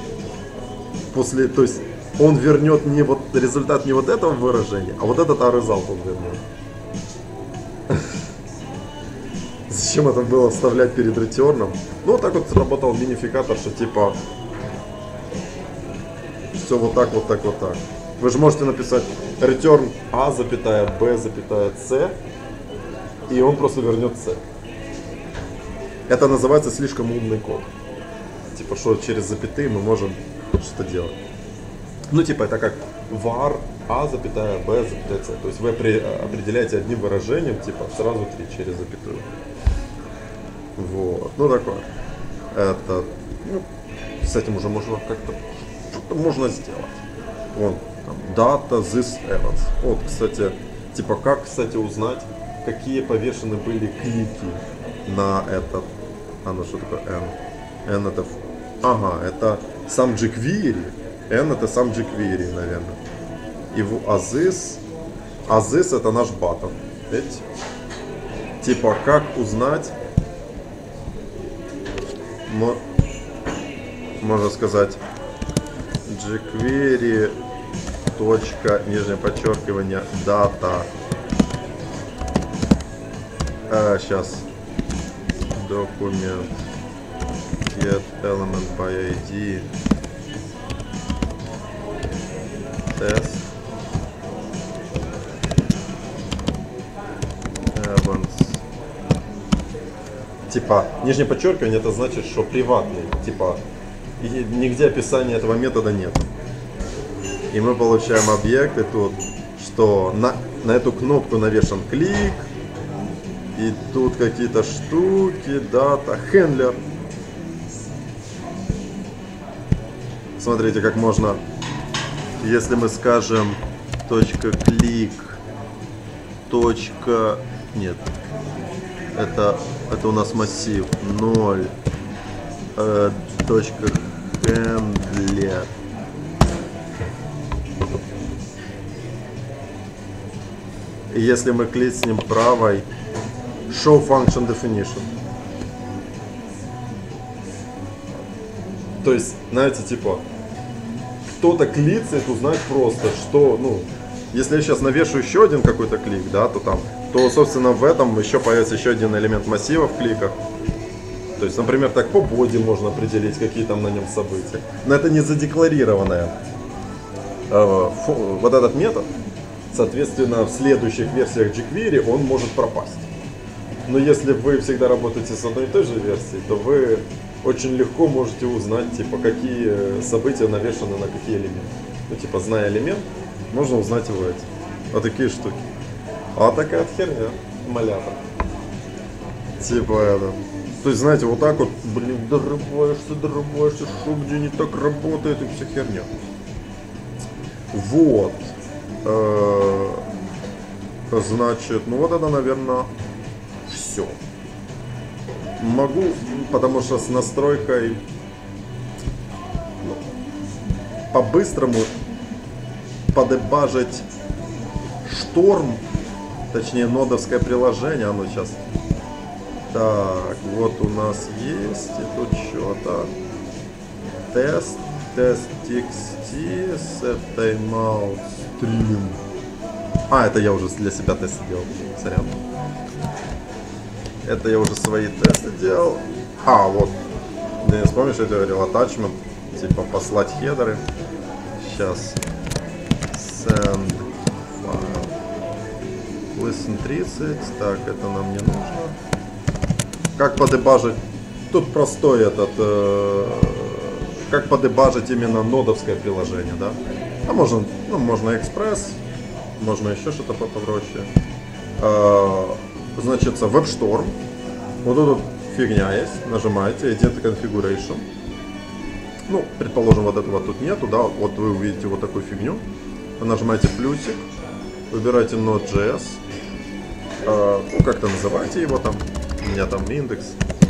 То есть он вернет не вот результат не вот этого выражения, а вот этот result он вернет. Зачем это было вставлять перед ретерном? Ну, вот так вот сработал минификатор, что типа все вот так. Вы же можете написать return A, B, C, и он просто вернет C. Это называется слишком умный код. Типа, что через запятые мы можем что-то делать. Ну, типа, это как var A, B, C. То есть вы определяете одним выражением, типа, сразу 3 через запятую. Вот, ну такое. Это, ну, с этим уже можно как-то что-то можно сделать. Вон, там, data, this, events. Вот, кстати, типа, как, кстати, узнать, какие повешены были клики на этот. Ну что такое N? N это, это сам jQuery. N это сам jQuery, наверное. И this это наш button. Видите? Типа, как узнать, можно сказать, jQuery точка, нижнее подчеркивание, data. Сейчас. Документ. Get element by ID. Test. Events. Типа, нижнее подчеркивание, это значит, что приватный. Типа, и нигде описания этого метода нет. И мы получаем объекты тут, что на эту кнопку навешан клик. И тут какие-то штуки, дата, хендлер. Смотрите, как можно, если мы скажем точка клик, точка, нет, Это у нас массив 0. Точка handler. И если мы кликнем правой, show function definition. То есть, знаете, типа, кто-то кликнет, узнать просто, что, ну, если я сейчас навешу еще один какой-то клик, да, то, собственно, в этом еще появится еще один элемент массива в кликах. То есть, например, так по боди можно определить, какие там на нем события. Но это не задекларированное. Вот этот метод, соответственно, в следующих версиях jQuery он может пропасть. Но если вы всегда работаете с одной и той же версией, то вы очень легко можете узнать, типа, какие события навешаны на какие элементы. Ну, типа, зная элемент, можно узнать его эти. Вот такие штуки. А такая херня, малята. Типа это. То есть, знаете, вот так вот, блин, дорываешься, что где не так работает, и вся херня. Вот. Значит, ну вот это, наверное, все. Могу, потому что с настройкой, ну, по-быстрому подебажить шторм, точнее нодовское приложение, оно сейчас. Так, вот у нас есть, и тут что-то. Тест txt, set timeout, stream. А, это я уже для себя тесты делал, сорян. Это я уже свои тесты делал. А, вот. Денис, помнишь, я говорил, attachment, типа послать хедеры. Сейчас. Send file. Listen 30. Так, это нам не нужно. Как подебажить? Тут простой этот. Как подебажить именно нодовское приложение, да? А можно, ну, можно Express, можно еще что-то попроще. Значит, WebStorm. Вот тут фигня есть. Нажимаете Edit Configuration. Ну, предположим, вот этого тут нету, да? Вот вы увидите вот такую фигню. Вы нажимаете плюсик, выбираете Node.js. Ну, как-то называйте его там. У меня там индекс.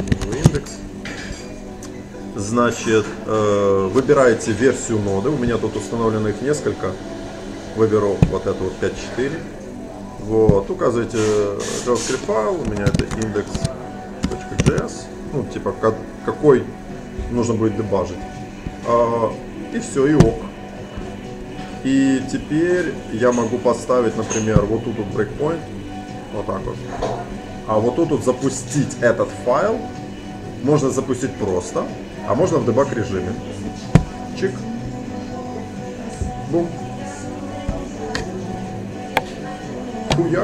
Значит, выбираете версию ноды. У меня тут установлено их несколько. Выберу вот эту вот 5.4. Вот, указываете JavaScript файл, у меня это index.js, ну, типа, какой нужно будет дебажить. И все, и ок. И теперь я могу поставить, например, вот тут вот breakpoint, вот так вот. А вот тут вот запустить этот файл можно запустить просто, а можно в дебаг режиме. Чик. Бум. Хуяк.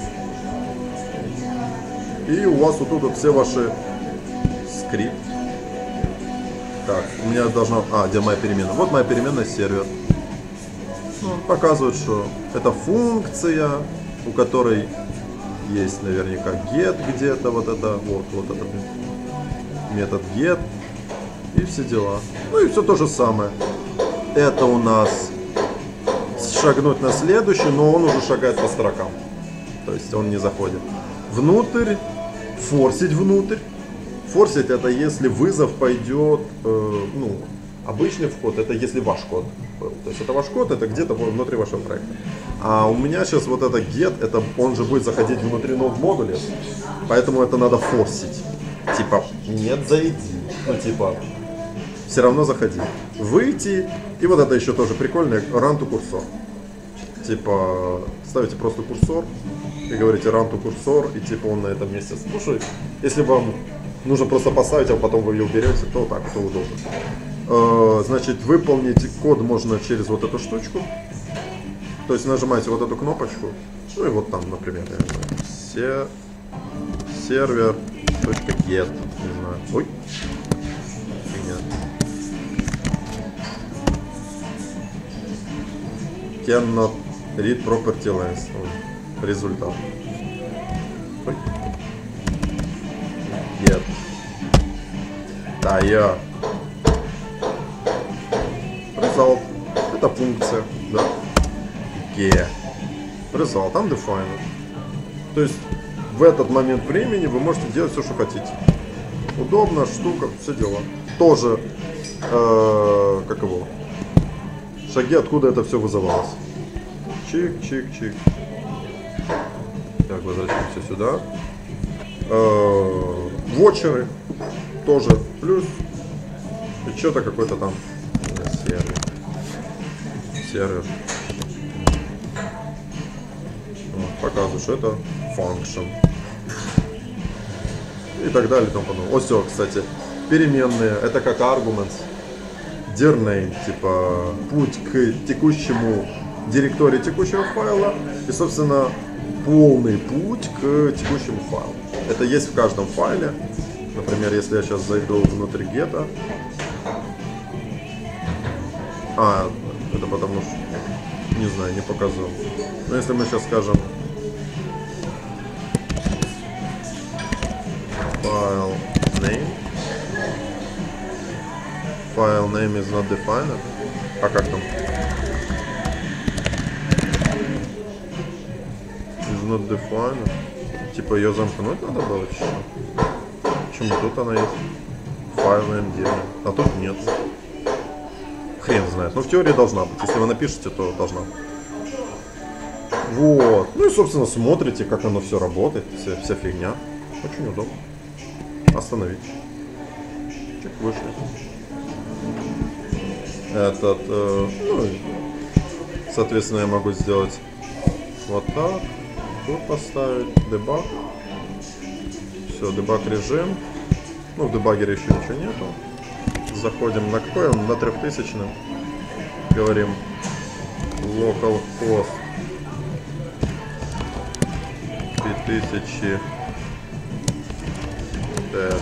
И у вас вот тут вот все ваши скрипт. Так, у меня должна... где моя переменная? Вот моя переменная сервер. Ну, показывает, что это функция, у которой есть наверняка get где-то, вот это, вот этот метод get и все дела. Ну и все то же самое. Это у нас шагнуть на следующий, но он уже шагает по строкам. То есть он не заходит внутрь, форсить внутрь. Форсить это если вызов пойдет, ну, обычный вход, это если ваш код был. То есть это ваш код, это где-то внутри вашего проекта. А у меня сейчас вот это get, это он же будет заходить внутри node модуля, поэтому это надо форсить. Типа, нет, зайди. Ну, типа, все равно заходи. Выйти. И вот это еще тоже прикольное, run to курсор. Типа, ставите просто курсор и говорите run to курсор, и типа он на этом месте. Слушай, если вам нужно просто поставить, а потом вы ее уберете, то так, это удобно. Значит, выполнить код можно через вот эту штучку. То есть нажимаете вот эту кнопочку. Ну и вот там, например, server.get. Не знаю. Ой. Фигня. Cannot read property length. Результат. Ой. Get. Tire. Result. Это функция, да. Result. Undefined. То есть в этот момент времени вы можете делать все, что хотите. Удобно, штука, все дела. Тоже, как его, шаги, откуда это все вызывалось. Чик-чик-чик. Так, возвращаемся сюда. Вотчеры тоже плюс. И что-то какой-то там сервер. Вот, показываю, что это function. И так далее и тому подобное. Вот все, кстати, переменные, это как arguments. Dir name, типа путь к текущему директории текущего файла и, собственно, полный путь к текущему файлу. Это есть в каждом файле. Например, если я сейчас зайду внутрь гета. Это потому что, не знаю, не показывал. Но если мы сейчас скажем file name is not defined. А как там? Is not defined. Типа ее замкнуть надо было? Почему тут она есть? File name делаем. А тут нет. Хрен знает. Но в теории должна быть. Если вы напишете, то должна быть. Вот. Ну и, собственно, смотрите, как оно все работает. Вся фигня. Очень удобно. Остановить. Чик, вышли. Соответственно, я могу сделать вот так. Тут поставить дебаг. Все, дебаг режим. Ну, в дебагере еще ничего нету. Заходим на какой он? На 3000. Говорим localhost 3000 тест.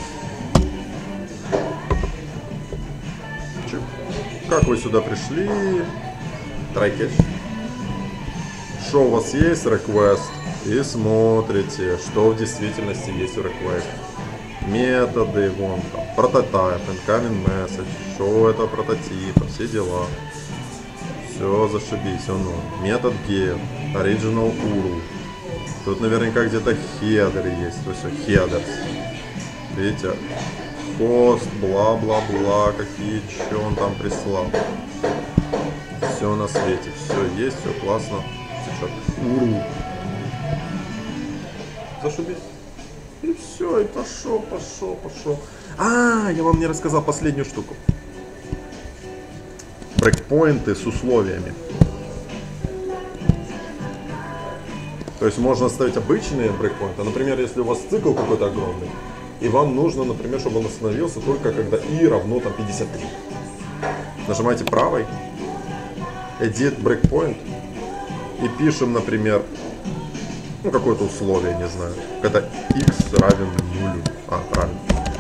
Как вы сюда пришли? Try catch. Что у вас есть? Request. И смотрите, что в действительности есть в request. Методы, вон там, прототип, incoming message, что это прототип, все дела. Все, зашибись, он. Метод get, original URL. Тут наверняка где-то хедер есть, то есть headers. Видите? Хост, бла-бла-бла, какие, что он там прислал. Все на свете, все есть, все классно. URL. Зашибись. И все, и пошел. Я вам не рассказал последнюю штуку. Брейкпоинты с условиями. То есть можно ставить обычные брейкпоинты. Например, если у вас цикл какой-то огромный, и вам нужно, например, чтобы он остановился только когда i равно там 53. Нажимаете правой, Edit Breakpoint, и пишем, например, ну, какое-то условие, не знаю, когда x равен нулю. Равен.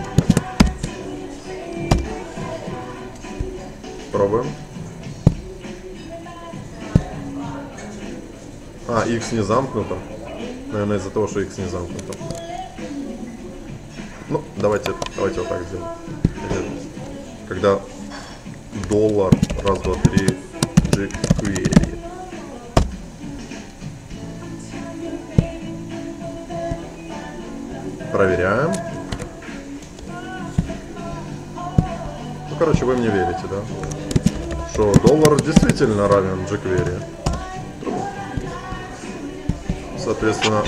Пробуем. X не замкнуто. Наверное, из-за того, что x не замкнуто. Ну, давайте вот так сделаем. Когда $, раз, два, три, jQuery. Проверяем. Ну, короче, вы мне верите, да? Что $, действительно равен jQuery. Соответственно,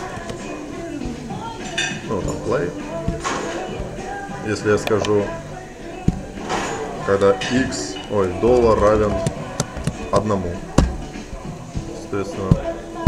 ну, там, play. Если я скажу, когда $, равен 1, соответственно,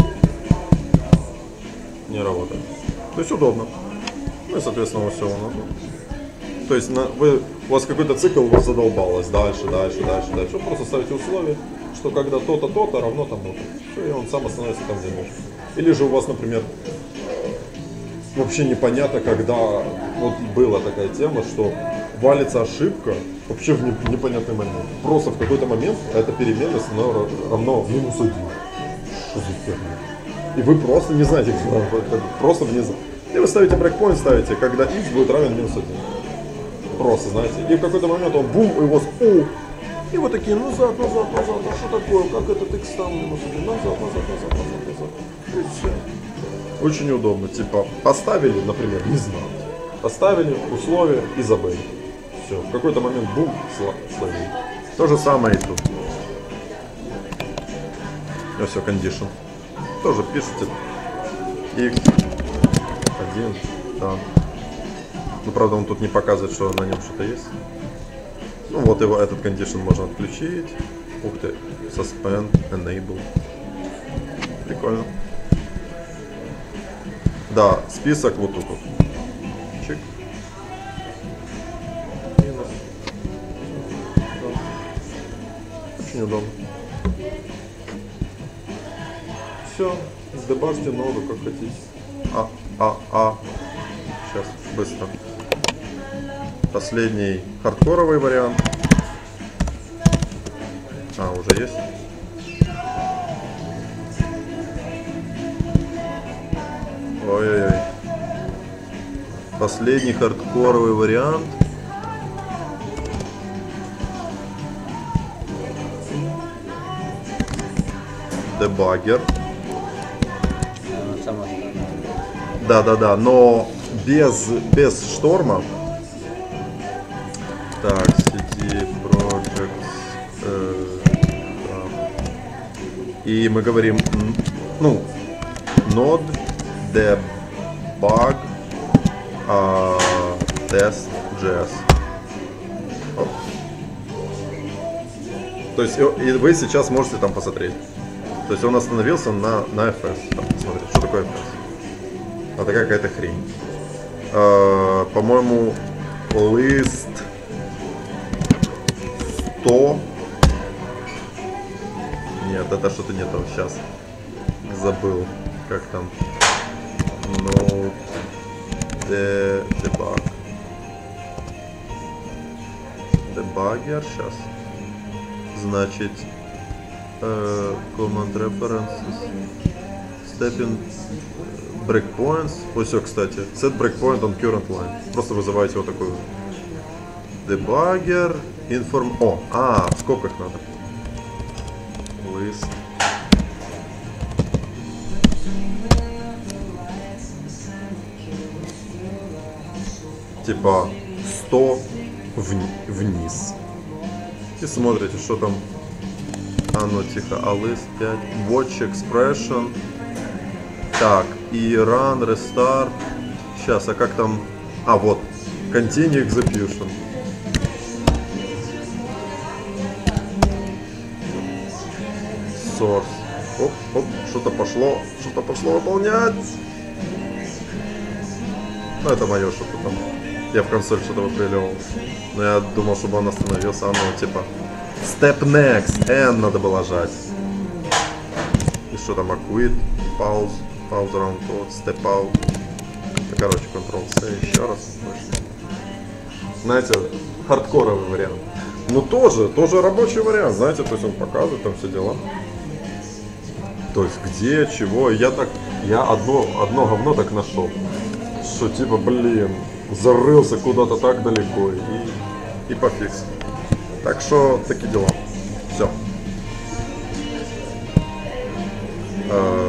не работает. То есть удобно. Ну и, соответственно, все у нас. То есть у вас какой-то цикл вас задолбалось. Дальше. Вы просто ставите условие, что когда то-то равно тому-то. Все, и он сам остановится там, где нужно. Или же у вас, например, вообще непонятно, когда вот была такая тема, что валится ошибка вообще в непонятный момент. Просто в какой-то момент эта переменная равно -1. Что за херня? И вы просто не знаете, просто внезапно. И вы ставите брейкпоинт, ставите, когда x будет равен -1. Просто, знаете. И в какой-то момент он бум, и у вас и вы такие, назад, а что такое, как этот x там -1, назад. И все. Очень удобно. Типа, поставили, например, не знаю. Поставили условия и забыли. Все. В какой-то момент бум, словили. То же самое и тут. И все, condition. Тоже пишите. X1. Да. Ну, правда, он тут не показывает, что на нем что-то есть. Ну, вот его, этот condition можно отключить. Ух ты. Suspend, enable. Прикольно. Да, список вот тут вот. Чик. Минус. Да. Очень удобно. Все, сдебажьте ноду как хотите. Сейчас, быстро. Последний хардкоровый вариант. Уже есть. Ой-ой-ой. Последний хардкоровый вариант. Дебаггер. Сама Да, но без шторма. Так, CD Project. И мы говорим, ну, node debug test.js. То есть и вы сейчас можете там посмотреть. То есть он остановился на FS. Там, посмотреть, что такое FS. Это какая-то хрень. По-моему, list 100. Нет, это что-то не то. Сейчас забыл, как там. Node debug. Debugger сейчас. Значит, command references, stepping breakpoints. Ой, все, кстати, set breakpoint on current line. Просто вызываете вот такой debugger inform. В скобках надо. List. Типа 100 вниз. И смотрите, что там. Ну тихо, list 5. Watch expression. Так, и run, restart. Сейчас, а как там? Вот. Continue execution. Source. Оп, что-то пошло выполнять. Ну, это мое что-то там. Я в консоль что-то выпиливал. Но я думал, чтобы он остановился. Типа Step Next. N надо было жать. И что там? Quit, Pause, Pause Round Code, Step Out. Короче, Ctrl-C еще раз. Знаете, хардкоровый вариант. Ну тоже рабочий вариант, знаете, то есть он показывает там все дела. То есть где, чего. Я одно говно так нашел. Что типа, блин, зарылся куда-то так далеко и пофиксил. Так что такие дела. Все.